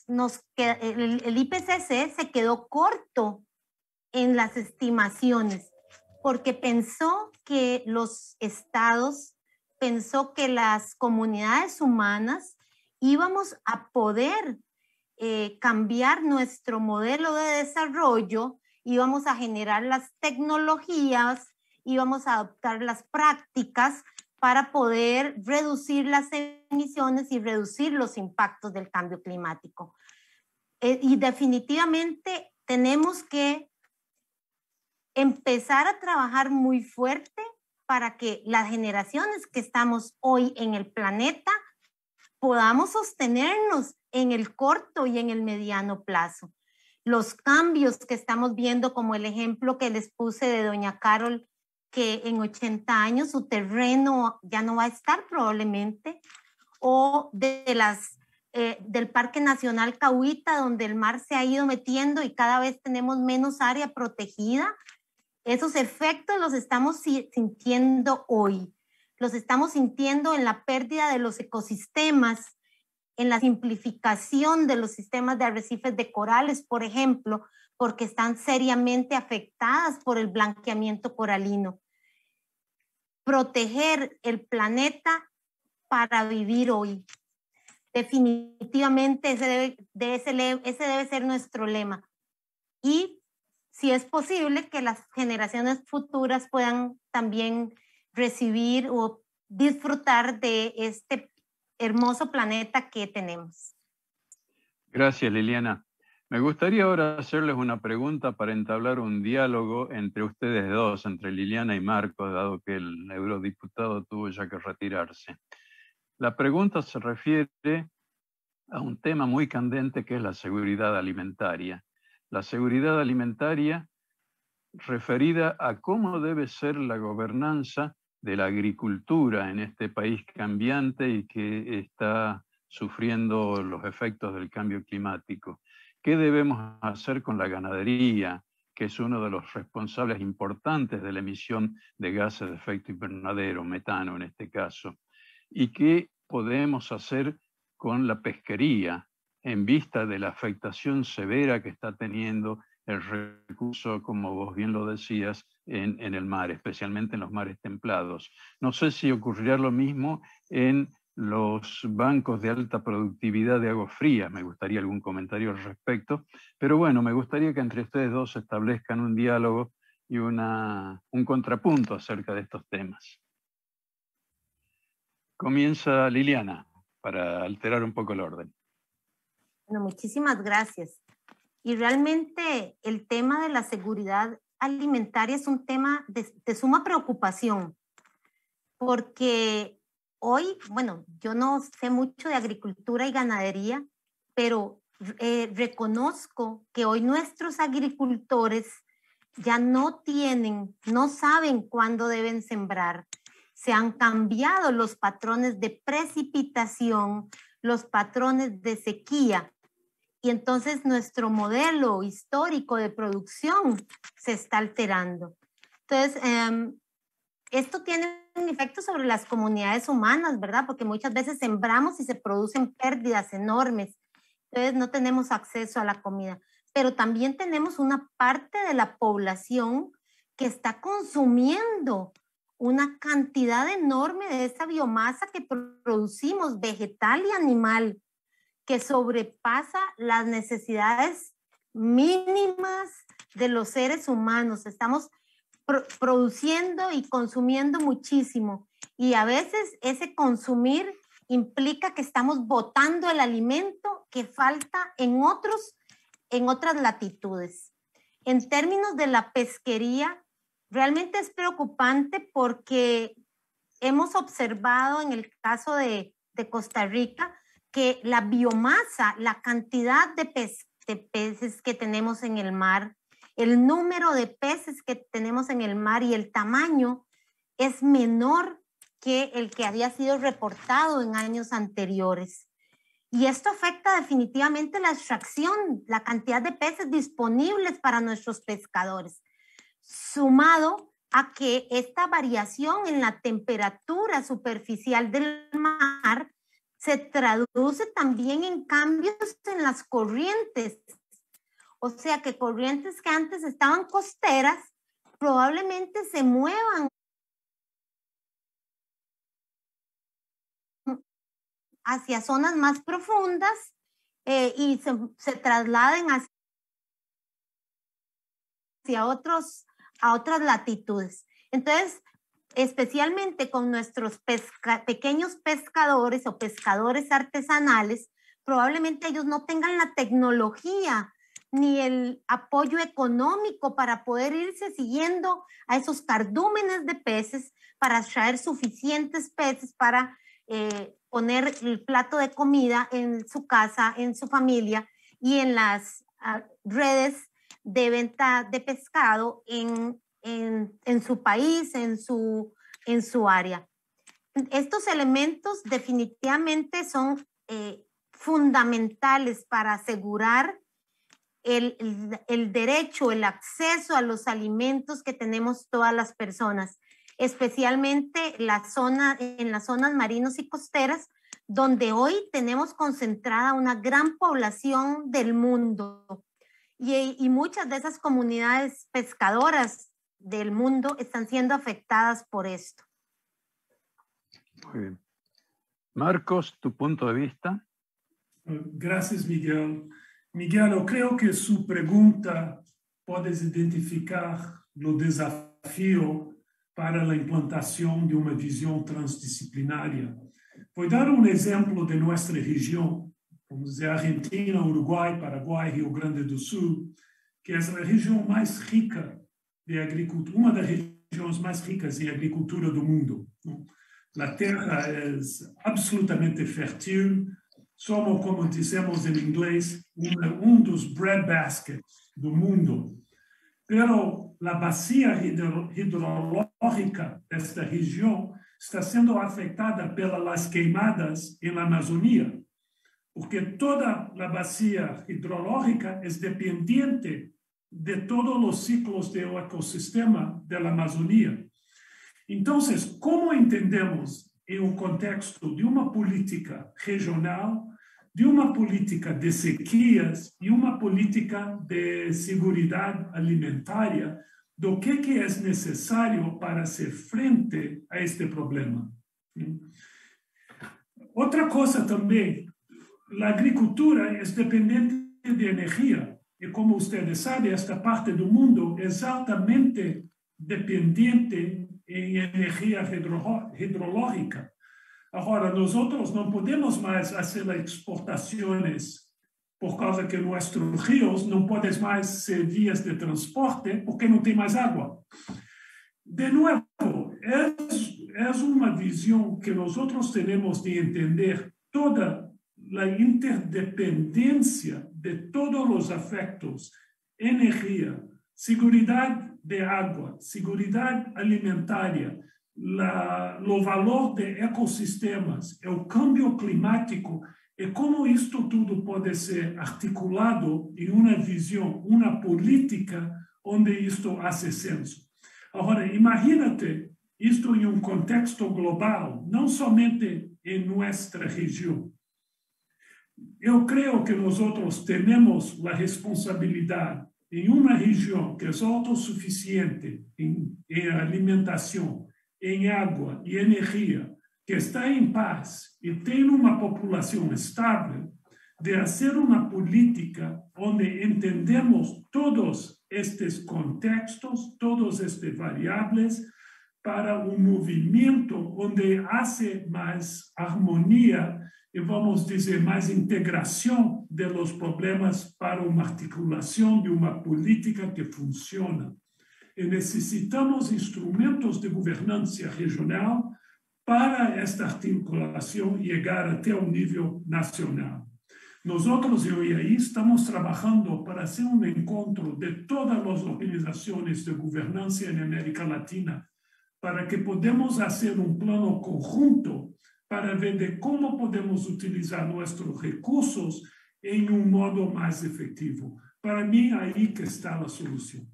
S6: el IPCC se quedó corto en las estimaciones porque pensó que los estados, pensó que las comunidades humanas íbamos a poder cambiar nuestro modelo de desarrollo, íbamos a generar las tecnologías, íbamos a adoptar las prácticas para poder reducir las emisiones y reducir los impactos del cambio climático. Y definitivamente tenemos que empezar a trabajar muy fuerte para que las generaciones que estamos hoy en el planeta podamos sostenernos en el corto y en el mediano plazo. Los cambios que estamos viendo, como el ejemplo que les puse de doña Carol, que en 80 años su terreno ya no va a estar probablemente, o del Parque Nacional Cahuita, donde el mar se ha ido metiendo y cada vez tenemos menos área protegida. Esos efectos los estamos sintiendo hoy. Los estamos sintiendo en la pérdida de los ecosistemas, en la simplificación de los sistemas de arrecifes de corales, por ejemplo, porque están seriamente afectadas por el blanqueamiento coralino. Proteger el planeta para vivir hoy. Definitivamente ese debe ser nuestro lema. Y si es posible que las generaciones futuras puedan también recibir o disfrutar de este hermoso planeta que tenemos.
S3: Gracias, Liliana. Me gustaría ahora hacerles una pregunta para entablar un diálogo entre ustedes dos, entre Liliana y Marco, dado que el eurodiputado tuvo ya que retirarse. La pregunta se refiere a un tema muy candente que es la seguridad alimentaria. La seguridad alimentaria referida a cómo debe ser la gobernanza de la agricultura en este país cambiante y que está sufriendo los efectos del cambio climático. ¿Qué debemos hacer con la ganadería, que es uno de los responsables importantes de la emisión de gases de efecto invernadero, metano en este caso? ¿Y qué podemos hacer con la pesquería en vista de la afectación severa que está teniendo el recurso, como vos bien lo decías, en el mar, especialmente en los mares templados? No sé si ocurrirá lo mismo en los bancos de alta productividad de agua fría. Me gustaría algún comentario al respecto, pero bueno, me gustaría que entre ustedes dos establezcan un diálogo y un contrapunto acerca de estos temas. Comienza Liliana, para alterar un poco el orden.
S6: Bueno, muchísimas gracias. Y realmente el tema de la seguridad alimentaria es un tema de suma preocupación, porque hoy, bueno, yo no sé mucho de agricultura y ganadería, pero reconozco que hoy nuestros agricultores ya no saben cuándo deben sembrar. Se han cambiado los patrones de precipitación, los patrones de sequía. Y entonces nuestro modelo histórico de producción se está alterando. Entonces, esto tiene un efecto sobre las comunidades humanas, ¿verdad? Porque muchas veces sembramos y se producen pérdidas enormes. Entonces no tenemos acceso a la comida. Pero también tenemos una parte de la población que está consumiendo una cantidad enorme de esa biomasa que producimos, vegetal y animal, que sobrepasa las necesidades mínimas de los seres humanos. Estamos produciendo y consumiendo muchísimo, y a veces ese consumir implica que estamos botando el alimento que falta en otras latitudes. En términos de la pesquería, realmente es preocupante porque hemos observado en el caso de Costa Rica que la biomasa, la cantidad de peces que tenemos en el mar, el número de peces que tenemos en el mar y el tamaño es menor que el que había sido reportado en años anteriores. Y esto afecta definitivamente la extracción, la cantidad de peces disponibles para nuestros pescadores, sumado a que esta variación en la temperatura superficial del mar se traduce también en cambios en las corrientes. O sea que corrientes que antes estaban costeras probablemente se muevan hacia zonas más profundas y se trasladen a otras latitudes. Entonces, especialmente con nuestros pequeños pescadores o pescadores artesanales, probablemente ellos no tengan la tecnología ni el apoyo económico para poder irse siguiendo a esos cardúmenes de peces para extraer suficientes peces para poner el plato de comida en su casa, en su familia y en las redes de venta de pescado en su país, en su área. Estos elementos definitivamente son fundamentales para asegurar el derecho, el acceso a los alimentos que tenemos todas las personas, especialmente en las zonas marinos y costeras, donde hoy tenemos concentrada una gran población del mundo. Y muchas de esas comunidades pescadoras del mundo están siendo afectadas por esto.
S3: Muy bien. Marcos, tu punto de vista.
S4: Gracias, Miguel. Miguel, yo creo que su pregunta puedes identificar el desafío para la implantación de una visión transdisciplinaria. Voy a dar un ejemplo de nuestra región, vamos a decir Argentina, Uruguay, Paraguay, Rio Grande do Sul, que es la región más rica de agricultura, una de las regiones más ricas de agricultura del mundo, ¿no? La tierra es absolutamente fértil, somos, como decimos en inglés, un dos breadbaskets del mundo. Pero la vacía hidrológica de esta región está siendo afectada por las queimadas en la Amazonía, porque toda la vacía hidrológica es dependiente de todos los ciclos del ecosistema de la Amazonía. Entonces, ¿cómo entendemos en un contexto de una política regional, de una política de sequías y una política de seguridad alimentaria, do que es necesario para hacer frente a este problema? Otra cosa también, la agricultura es dependiente de energía y como ustedes saben, esta parte del mundo es altamente dependiente en energía hidrológica. Ahora, nosotros no podemos más hacer las exportaciones por causa que nuestros ríos no pueden más ser vías de transporte porque no tem más agua. De nuevo, es una visión que nosotros tenemos de entender toda la interdependencia de todos los aspectos, energía, seguridad de agua, seguridad alimentaria, o valor de ecossistemas, o cambio climático, e como isto tudo pode ser articulado em uma visão, uma política onde isto hace senso. Agora, imagínate isto em um contexto global, não somente em nossa região. Eu creio que nós temos a responsabilidade em uma região que é autossuficiente em alimentação, em água e energia, que está em paz e tem uma população estável, de fazer uma política onde entendemos todos estes contextos, todos estes variáveis, para um movimento onde hace mais harmonia e vamos dizer, mais integração dos problemas para uma articulação de uma política que funciona. E necessitamos instrumentos de governança regional para esta articulação chegar até o nível nacional. Nós, eu e aí, estamos trabalhando para hacer um encontro de todas as organizações de governança na América Latina, para que podamos fazer um plano conjunto para ver de como podemos utilizar nossos recursos em um modo mais efetivo. Para mim, aí que está a solução.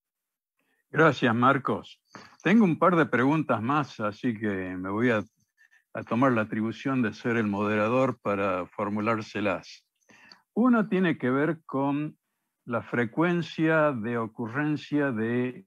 S3: Gracias, Marcos. Tengo un par de preguntas más, así que me voy a tomar la atribución de ser el moderador para formulárselas. Una tiene que ver con la frecuencia de ocurrencia de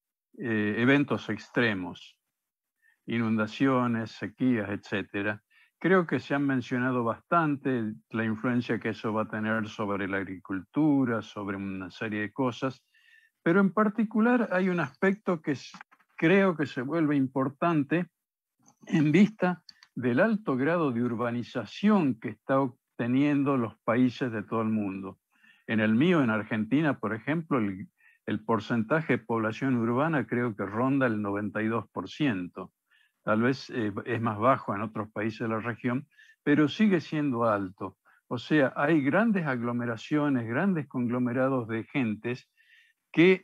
S3: eventos extremos, inundaciones, sequías, etc. Creo que se han mencionado bastante la influencia que eso va a tener sobre la agricultura, sobre una serie de cosas, pero en particular hay un aspecto que creo que se vuelve importante en vista del alto grado de urbanización que está obteniendo los países de todo el mundo. En el mío, en Argentina, por ejemplo, el porcentaje de población urbana creo que ronda el 92%. Tal vez es más bajo en otros países de la región, pero sigue siendo alto. O sea, hay grandes aglomeraciones, grandes conglomerados de gentes que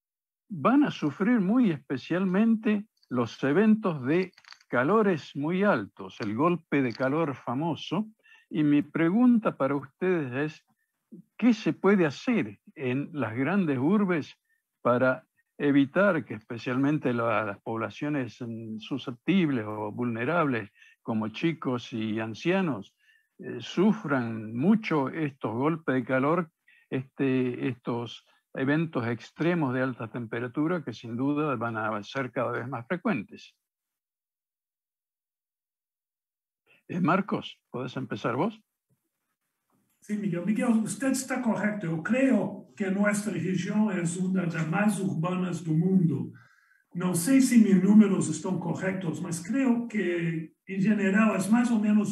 S3: van a sufrir muy especialmente los eventos de calores muy altos, el golpe de calor famoso. Y mi pregunta para ustedes es, ¿qué se puede hacer en las grandes urbes para evitar que especialmente las poblaciones susceptibles o vulnerables, como chicos y ancianos, sufran mucho estos golpes de calor, estos eventos extremos de alta temperatura que sin duda van a ser cada vez más frecuentes? Marcos, ¿puedes empezar vos?
S4: Sí, Miguel. Miguel, usted está correcto. Yo creo que nuestra región es una de las más urbanas del mundo. No sé si mis números están correctos, mas creo que en general es más o menos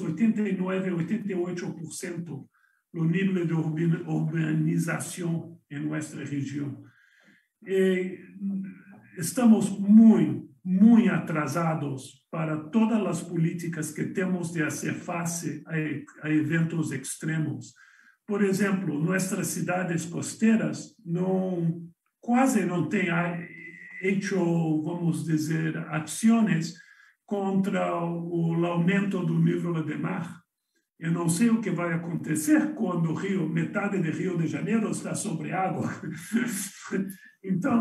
S4: 89-88% el nivel de urbanización en nuestra región. Estamos muy atrasados para todas las políticas que tenemos de hacer face a eventos extremos. Por ejemplo, nuestras ciudades costeras quase não têm hecho, vamos dizer, acciones contra o aumento do nível do mar. Eu não sei o que vai acontecer quando metade do Rio de Janeiro está sobre água. Então,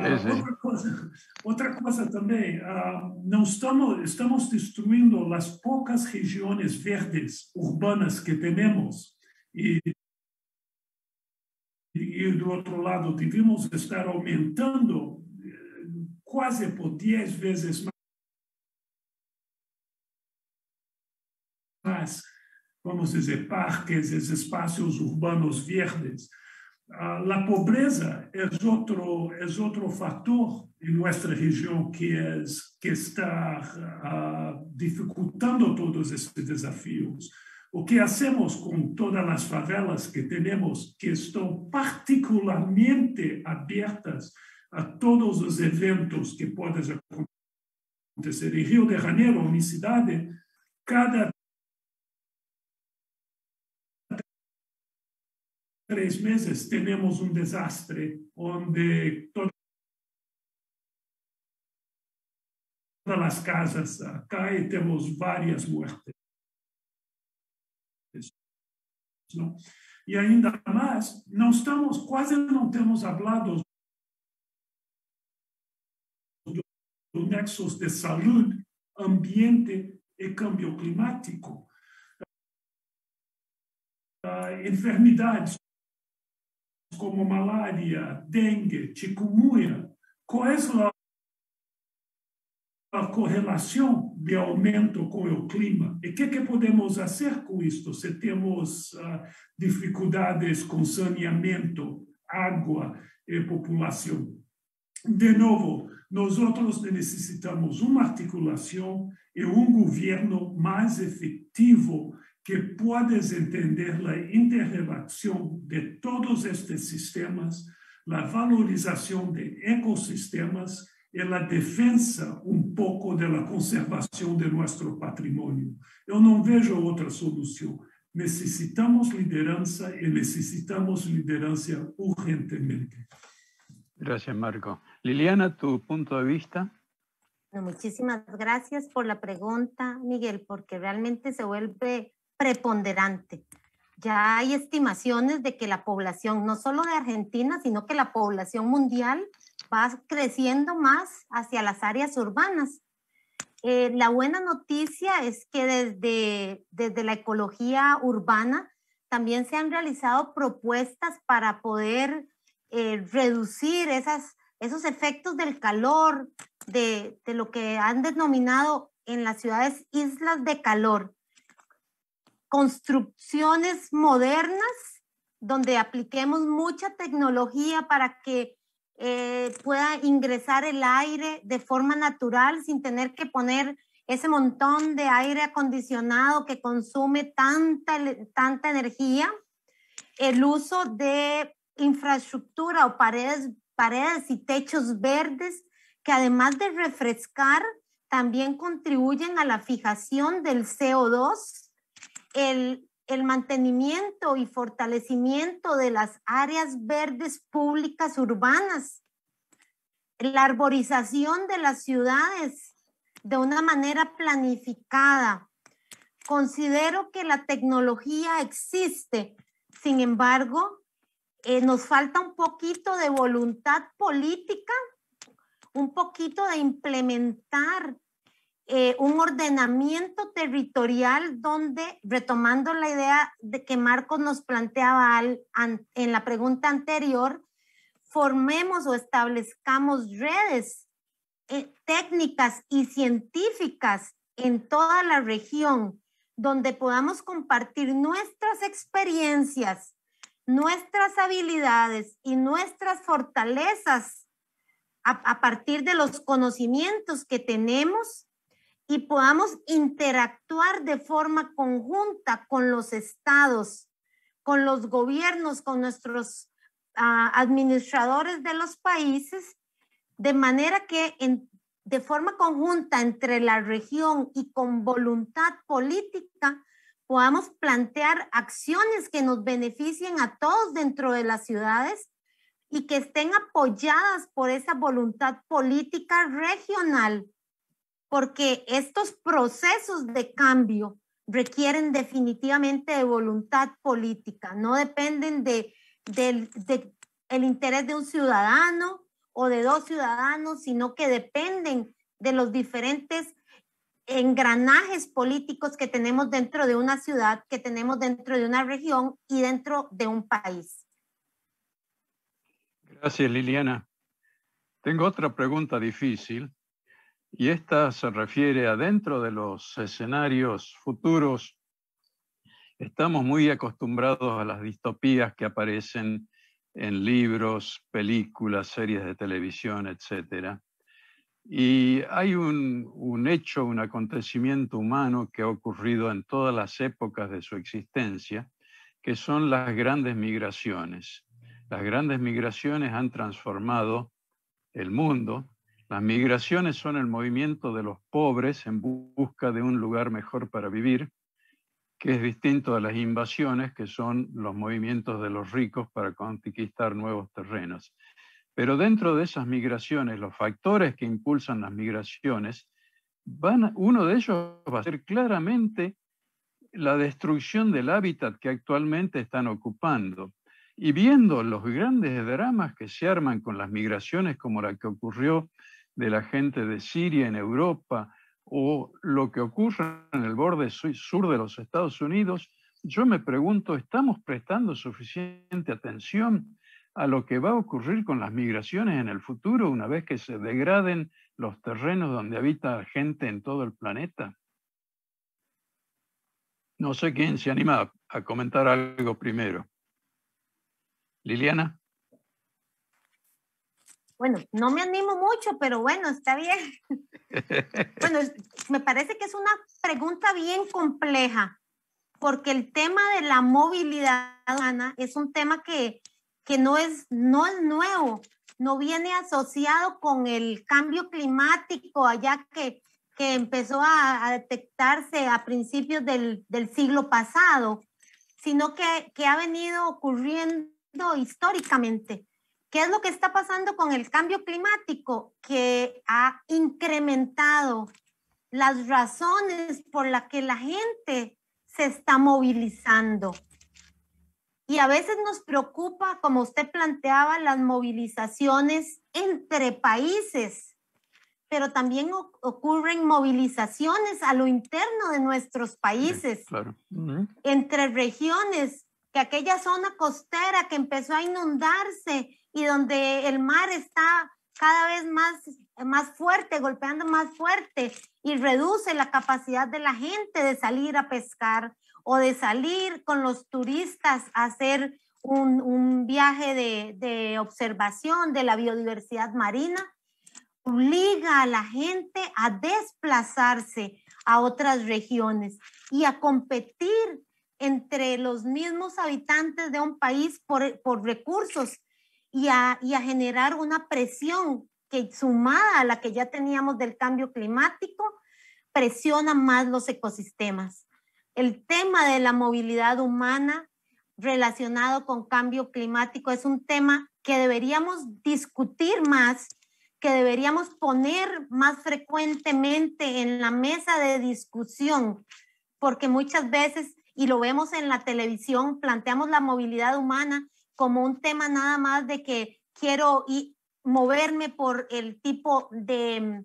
S4: outra coisa também, estamos destruindo as poucas regiões verdes urbanas que temos e do outro lado devemos estar aumentando quase por 10 vezes mais, vamos dizer, parques, espaços urbanos verdes. A pobreza é outro fator em nossa região que está dificultando todos esses desafios. O que hacemos com todas as favelas que temos, que estão particularmente abertas a todos os eventos que podem acontecer. Em Rio de Janeiro, minha cidade, cada 3 meses temos desastre onde todas as casas caem e temos várias mortes. Não? E ainda mais, quase não temos falado do nexo de saúde, ambiente e câmbio climático. Enfermidades como malária, dengue, chikungunya, qual é a correlação de aumento com o clima? E o que podemos fazer com isto? Se temos dificuldades com saneamento, água e população. De novo, nós necessitamos uma articulação e governo mais efetivo que puedes entender la interrelación de todos estos sistemas, la valorización de ecosistemas y la defensa un poco de la conservación de nuestro patrimonio. Yo no veo otra solución. Necesitamos lideranza y necesitamos lideranza urgentemente.
S3: Gracias, Marco. Liliana, tu punto de vista.
S6: Bueno, muchísimas gracias por la pregunta, Miguel, porque realmente se vuelve preponderante. Ya hay estimaciones de que la población, no solo de Argentina, sino que la población mundial va creciendo más hacia las áreas urbanas. La buena noticia es que desde la ecología urbana también se han realizado propuestas para poder reducir esos efectos del calor, de lo que han denominado en las ciudades islas de calor. Construcciones modernas donde apliquemos mucha tecnología para que pueda ingresar el aire de forma natural sin tener que poner ese montón de aire acondicionado que consume tanta energía. El uso de infraestructura o paredes y techos verdes que además de refrescar también contribuyen a la fijación del CO2, el mantenimiento y fortalecimiento de las áreas verdes públicas urbanas, la arborización de las ciudades de una manera planificada. Considero que la tecnología existe, sin embargo, nos falta un poquito de voluntad política, un poquito de implementar un ordenamiento territorial donde, retomando la idea de que Marcos nos planteaba en la pregunta anterior, formemos o establezcamos redes técnicas y científicas en toda la región donde podamos compartir nuestras experiencias, nuestras habilidades y nuestras fortalezas a partir de los conocimientos que tenemos y podamos interactuar de forma conjunta con los estados, con los gobiernos, con nuestros administradores de los países, de manera que de forma conjunta entre la región y con voluntad política podamos plantear acciones que nos beneficien a todos dentro de las ciudades y que estén apoyadas por esa voluntad política regional, porque estos procesos de cambio requieren definitivamente de voluntad política, no dependen del interés de un ciudadano o de dos ciudadanos, sino que dependen de los diferentes engranajes políticos que tenemos dentro de una ciudad, que tenemos dentro de una región y dentro de un país.
S3: Gracias, Liliana. Tengo otra pregunta difícil y esta se refiere a dentro de los escenarios futuros. Estamos muy acostumbrados a las distopías que aparecen en libros, películas, series de televisión, etc. Y hay un hecho, un acontecimiento humano que ha ocurrido en todas las épocas de su existencia, que son las grandes migraciones. Las grandes migraciones han transformado el mundo. Las migraciones son el movimiento de los pobres en busca de un lugar mejor para vivir, que es distinto a las invasiones, que son los movimientos de los ricos para conquistar nuevos terrenos. Pero dentro de esas migraciones, los factores que impulsan las migraciones, uno de ellos va a ser claramente la destrucción del hábitat que actualmente están ocupando. Y viendo los grandes dramas que se arman con las migraciones, como la que ocurrió de la gente de Siria en Europa, o lo que ocurre en el borde sur de los Estados Unidos, yo me pregunto, ¿estamos prestando suficiente atención a lo que va a ocurrir con las migraciones en el futuro una vez que se degraden los terrenos donde habita gente en todo el planeta? No sé quién se anima a comentar algo primero. Liliana.
S6: Bueno, no me animo mucho, pero bueno, está bien. Bueno, me parece que es una pregunta bien compleja, porque el tema de la movilidad humana es un tema que no es nuevo, no viene asociado con el cambio climático allá que empezó a detectarse a principios del siglo pasado, sino que ha venido ocurriendo históricamente. ¿Qué es lo que está pasando con el cambio climático? Que ha incrementado las razones por las que la gente se está movilizando. Y a veces nos preocupa, como usted planteaba, las movilizaciones entre países, pero también ocurren movilizaciones a lo interno de nuestros países,
S3: sí, claro.
S6: entre regiones, que aquella zona costera que empezó a inundarse y donde el mar está cada vez más fuerte, golpeando más fuerte, y reduce la capacidad de la gente de salir a pescar o de salir con los turistas a hacer un viaje de observación de la biodiversidad marina, obliga a la gente a desplazarse a otras regiones y a competir entre los mismos habitantes de un país por recursos y a generar una presión que, sumada a la que ya teníamos del cambio climático, presiona más los ecosistemas. El tema de la movilidad humana relacionado con cambio climático es un tema que deberíamos discutir más, que deberíamos poner más frecuentemente en la mesa de discusión, porque muchas veces, y lo vemos en la televisión, planteamos la movilidad humana como un tema nada más de que quiero moverme por el tipo de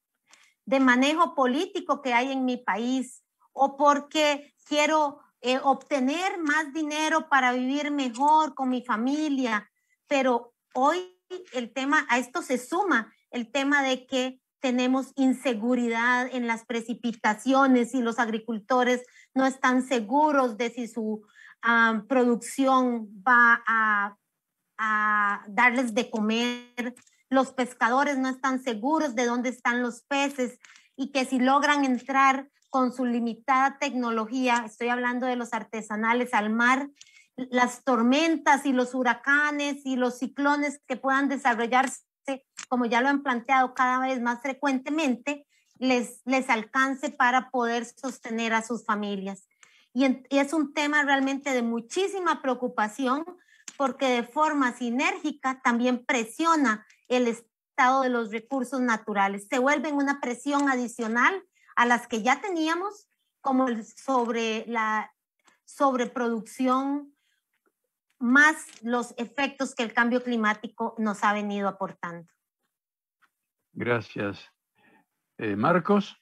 S6: manejo político que hay en mi país, o porque quiero obtener más dinero para vivir mejor con mi familia. Pero hoy el tema, a esto se suma el tema de que tenemos inseguridad en las precipitaciones y los agricultores no están seguros de si su producción va a darles de comer. Los pescadores no están seguros de dónde están los peces y que si logran entrar con su limitada tecnología, estoy hablando de los artesanales, al mar, las tormentas y los huracanes y los ciclones que puedan desarrollarse, como ya lo han planteado cada vez más frecuentemente, les alcance para poder sostener a sus familias. Y es un tema realmente de muchísima preocupación, porque de forma sinérgica también presiona el estado de los recursos naturales. Se vuelven una presión adicional a las que ya teníamos, como sobre la sobreproducción, más los efectos que el cambio climático nos ha venido aportando.
S3: Gracias. Marcos.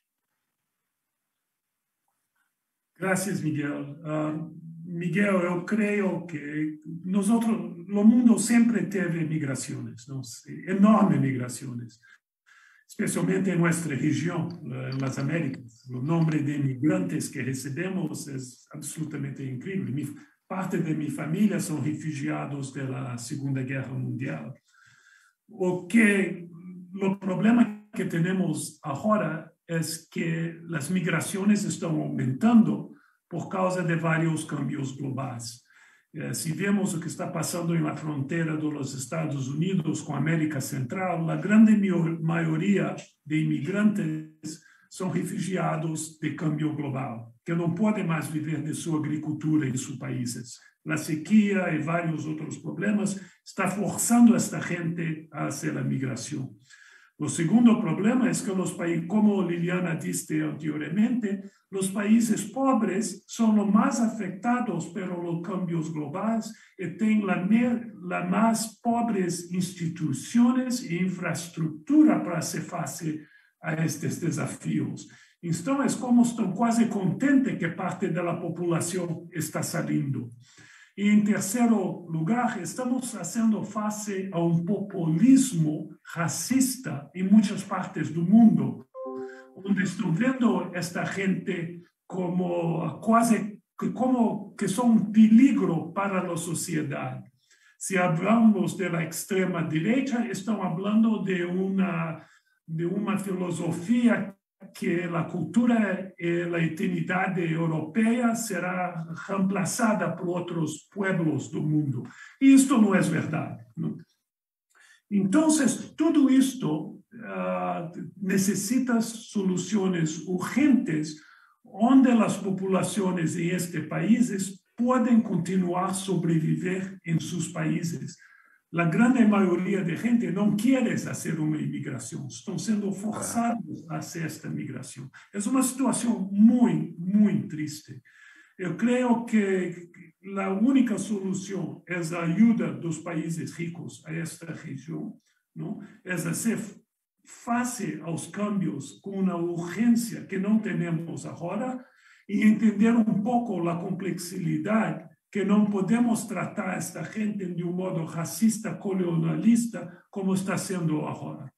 S4: Gracias, Miguel. Miguel, eu creio que o mundo sempre teve migrações, enormes migrações, especialmente em nossa região, nas Américas. O número de imigrantes que recebemos é absolutamente incrível. Parte de minha família são refugiados da Segunda Guerra Mundial. O problema que temos agora é que as migrações estão aumentando por causa de vários cambios globais. Se vemos o que está passando na fronteira dos Estados Unidos com a América Central, a grande maioria de imigrantes são refugiados de câmbio global, que não podem mais viver de sua agricultura em seus países. A sequia e vários outros problemas estão forçando esta gente a fazer a migração. O segundo problema é que os países, como Liliana disse anteriormente, os países pobres são os mais afetados pelos cambios globais e têm as mais pobres instituições e infraestrutura para se fazer a estes desafios. Então, é como estão quase contentes que parte da população está saindo. E, em terceiro lugar, estamos fazendo face a populismo racista em muitas partes do mundo, onde estão vendo esta gente como que são peligro para a sociedade. Se falamos da extrema direita, estão falando de uma filosofia que la cultura y la identidad europea será reemplazada por otros pueblos del mundo. Y esto no es verdad, ¿no? Entonces, todo esto necesita soluciones urgentes donde las poblaciones en este país pueden continuar a sobrevivir en sus países. La gran mayoría de gente no quiere hacer una inmigración, están siendo forzados a hacer esta migración. Es una situación muy, muy triste. Yo creo que la única solución es la ayuda de los países ricos a esta región, ¿no? Es hacer face a los cambios con una urgencia que no tenemos ahora y entender un poco la complejidad que no podemos tratar a esta gente de un modo racista, colonialista, como está haciendo ahora.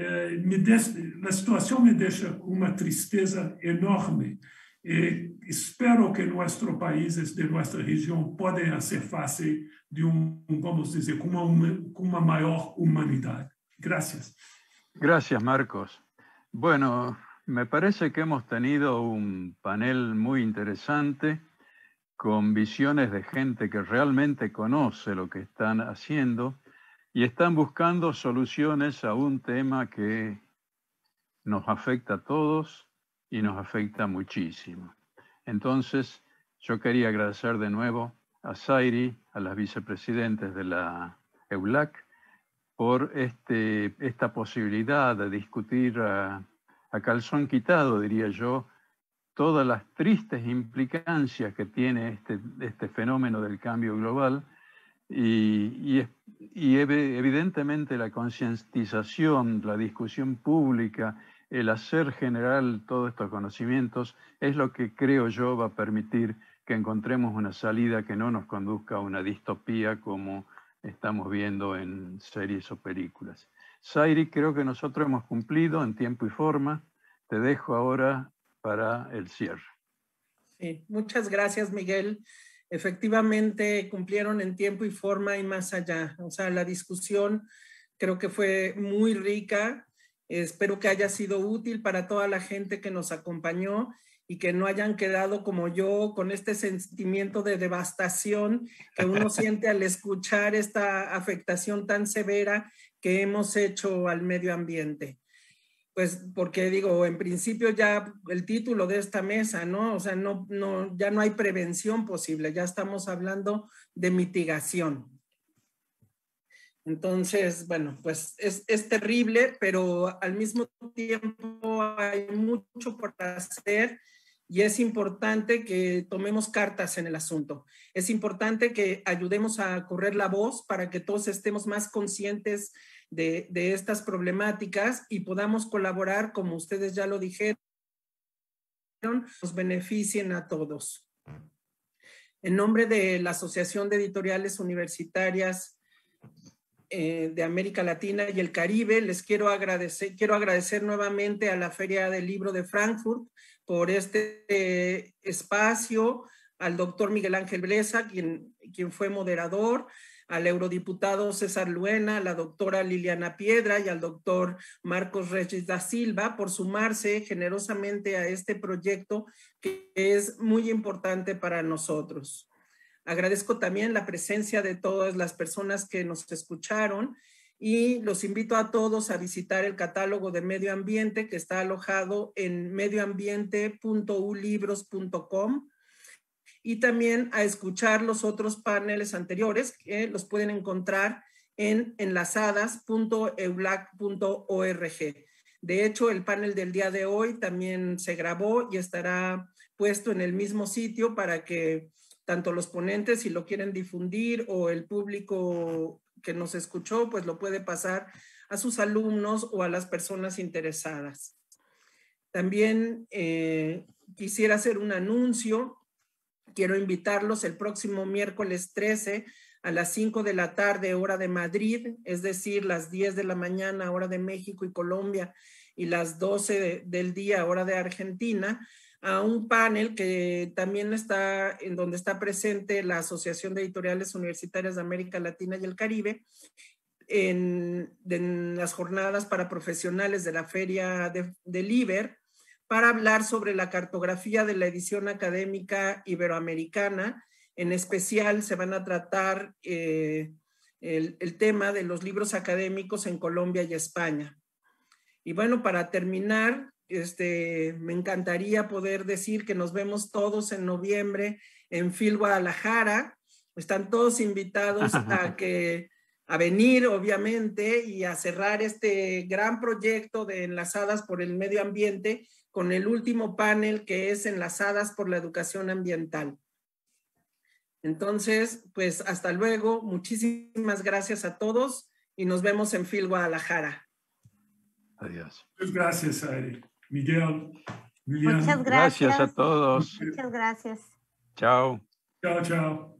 S4: La situación me deja una tristeza enorme. Espero que nuestros países de nuestra región puedan hacer face de vamos a decir, con una mayor humanidad. Gracias.
S3: Gracias, Marcos. Bueno, me parece que hemos tenido un panel muy interesante con visiones de gente que realmente conoce lo que están haciendo y están buscando soluciones a un tema que nos afecta a todos y nos afecta muchísimo. Entonces, yo quería agradecer de nuevo a Zairi, a las vicepresidentes de la EULAC, por esta posibilidad de discutir a calzón quitado, diría yo, todas las tristes implicancias que tiene este fenómeno del cambio global y evidentemente la concientización, la discusión pública, el hacer general todos estos conocimientos es lo que creo yo va a permitir que encontremos una salida que no nos conduzca a una distopía como estamos viendo en series o películas. Zairi, creo que nosotros hemos cumplido en tiempo y forma. Te dejo ahora para el cierre.
S1: Sí, muchas gracias, Miguel. Efectivamente, cumplieron en tiempo y forma y más allá. O sea, la discusión creo que fue muy rica. Espero que haya sido útil para toda la gente que nos acompañó y que no hayan quedado como yo con este sentimiento de devastación que uno siente al escuchar esta afectación tan severa que hemos hecho al medio ambiente. Pues porque digo, en principio ya el título de esta mesa, ¿no? O sea, ya no hay prevención posible, ya estamos hablando de mitigación. Entonces, bueno, pues es terrible, pero al mismo tiempo hay mucho por hacer y es importante que tomemos cartas en el asunto. Es importante que ayudemos a correr la voz para que todos estemos más conscientes de estas problemáticas y podamos colaborar, como ustedes ya lo dijeron, nos beneficien a todos. En nombre de la Asociación de Editoriales Universitarias de América Latina y el Caribe, les quiero agradecer nuevamente a la Feria del Libro de Frankfurt por este espacio, al doctor Miguel Ángel Blesa, quien fue moderador, al eurodiputado César Luena, a la doctora Liliana Piedra y al doctor Marcos Regis da Silva por sumarse generosamente a este proyecto que es muy importante para nosotros. Agradezco también la presencia de todas las personas que nos escucharon y los invito a todos a visitar el catálogo de medio ambiente que está alojado en medioambiente.ulibros.com y también a escuchar los otros paneles anteriores que los pueden encontrar en enlazadas.eulac.org. De hecho, el panel del día de hoy también se grabó y estará puesto en el mismo sitio para que tanto los ponentes, si lo quieren difundir, o el público que nos escuchó, pues lo puede pasar a sus alumnos o a las personas interesadas. También quisiera hacer un anuncio. Quiero invitarlos el próximo miércoles 13 a las 5 de la tarde, hora de Madrid, es decir, las 10 de la mañana, hora de México y Colombia, y las 12 del día, hora de Argentina, a un panel que también está en donde está presente la Asociación de Editoriales Universitarias de América Latina y el Caribe en las jornadas para profesionales de la Feria del IBER, para hablar sobre la cartografía de la edición académica iberoamericana. En especial se van a tratar el tema de los libros académicos en Colombia y España. Y bueno, para terminar, me encantaría poder decir que nos vemos todos en noviembre en FIL Guadalajara. Están todos invitados a venir, obviamente, y a cerrar este gran proyecto de Enlazadas por el Medio Ambiente con el último panel, que es Enlazadas por la Educación Ambiental. Entonces, pues hasta luego. Muchísimas gracias a todos y nos vemos en FIL Guadalajara.
S3: Adiós.
S4: Muchas gracias, Ari. Miguel.
S6: Muchas gracias.
S3: Gracias a todos.
S6: Muchas gracias.
S3: Chao.
S4: Chao, chao.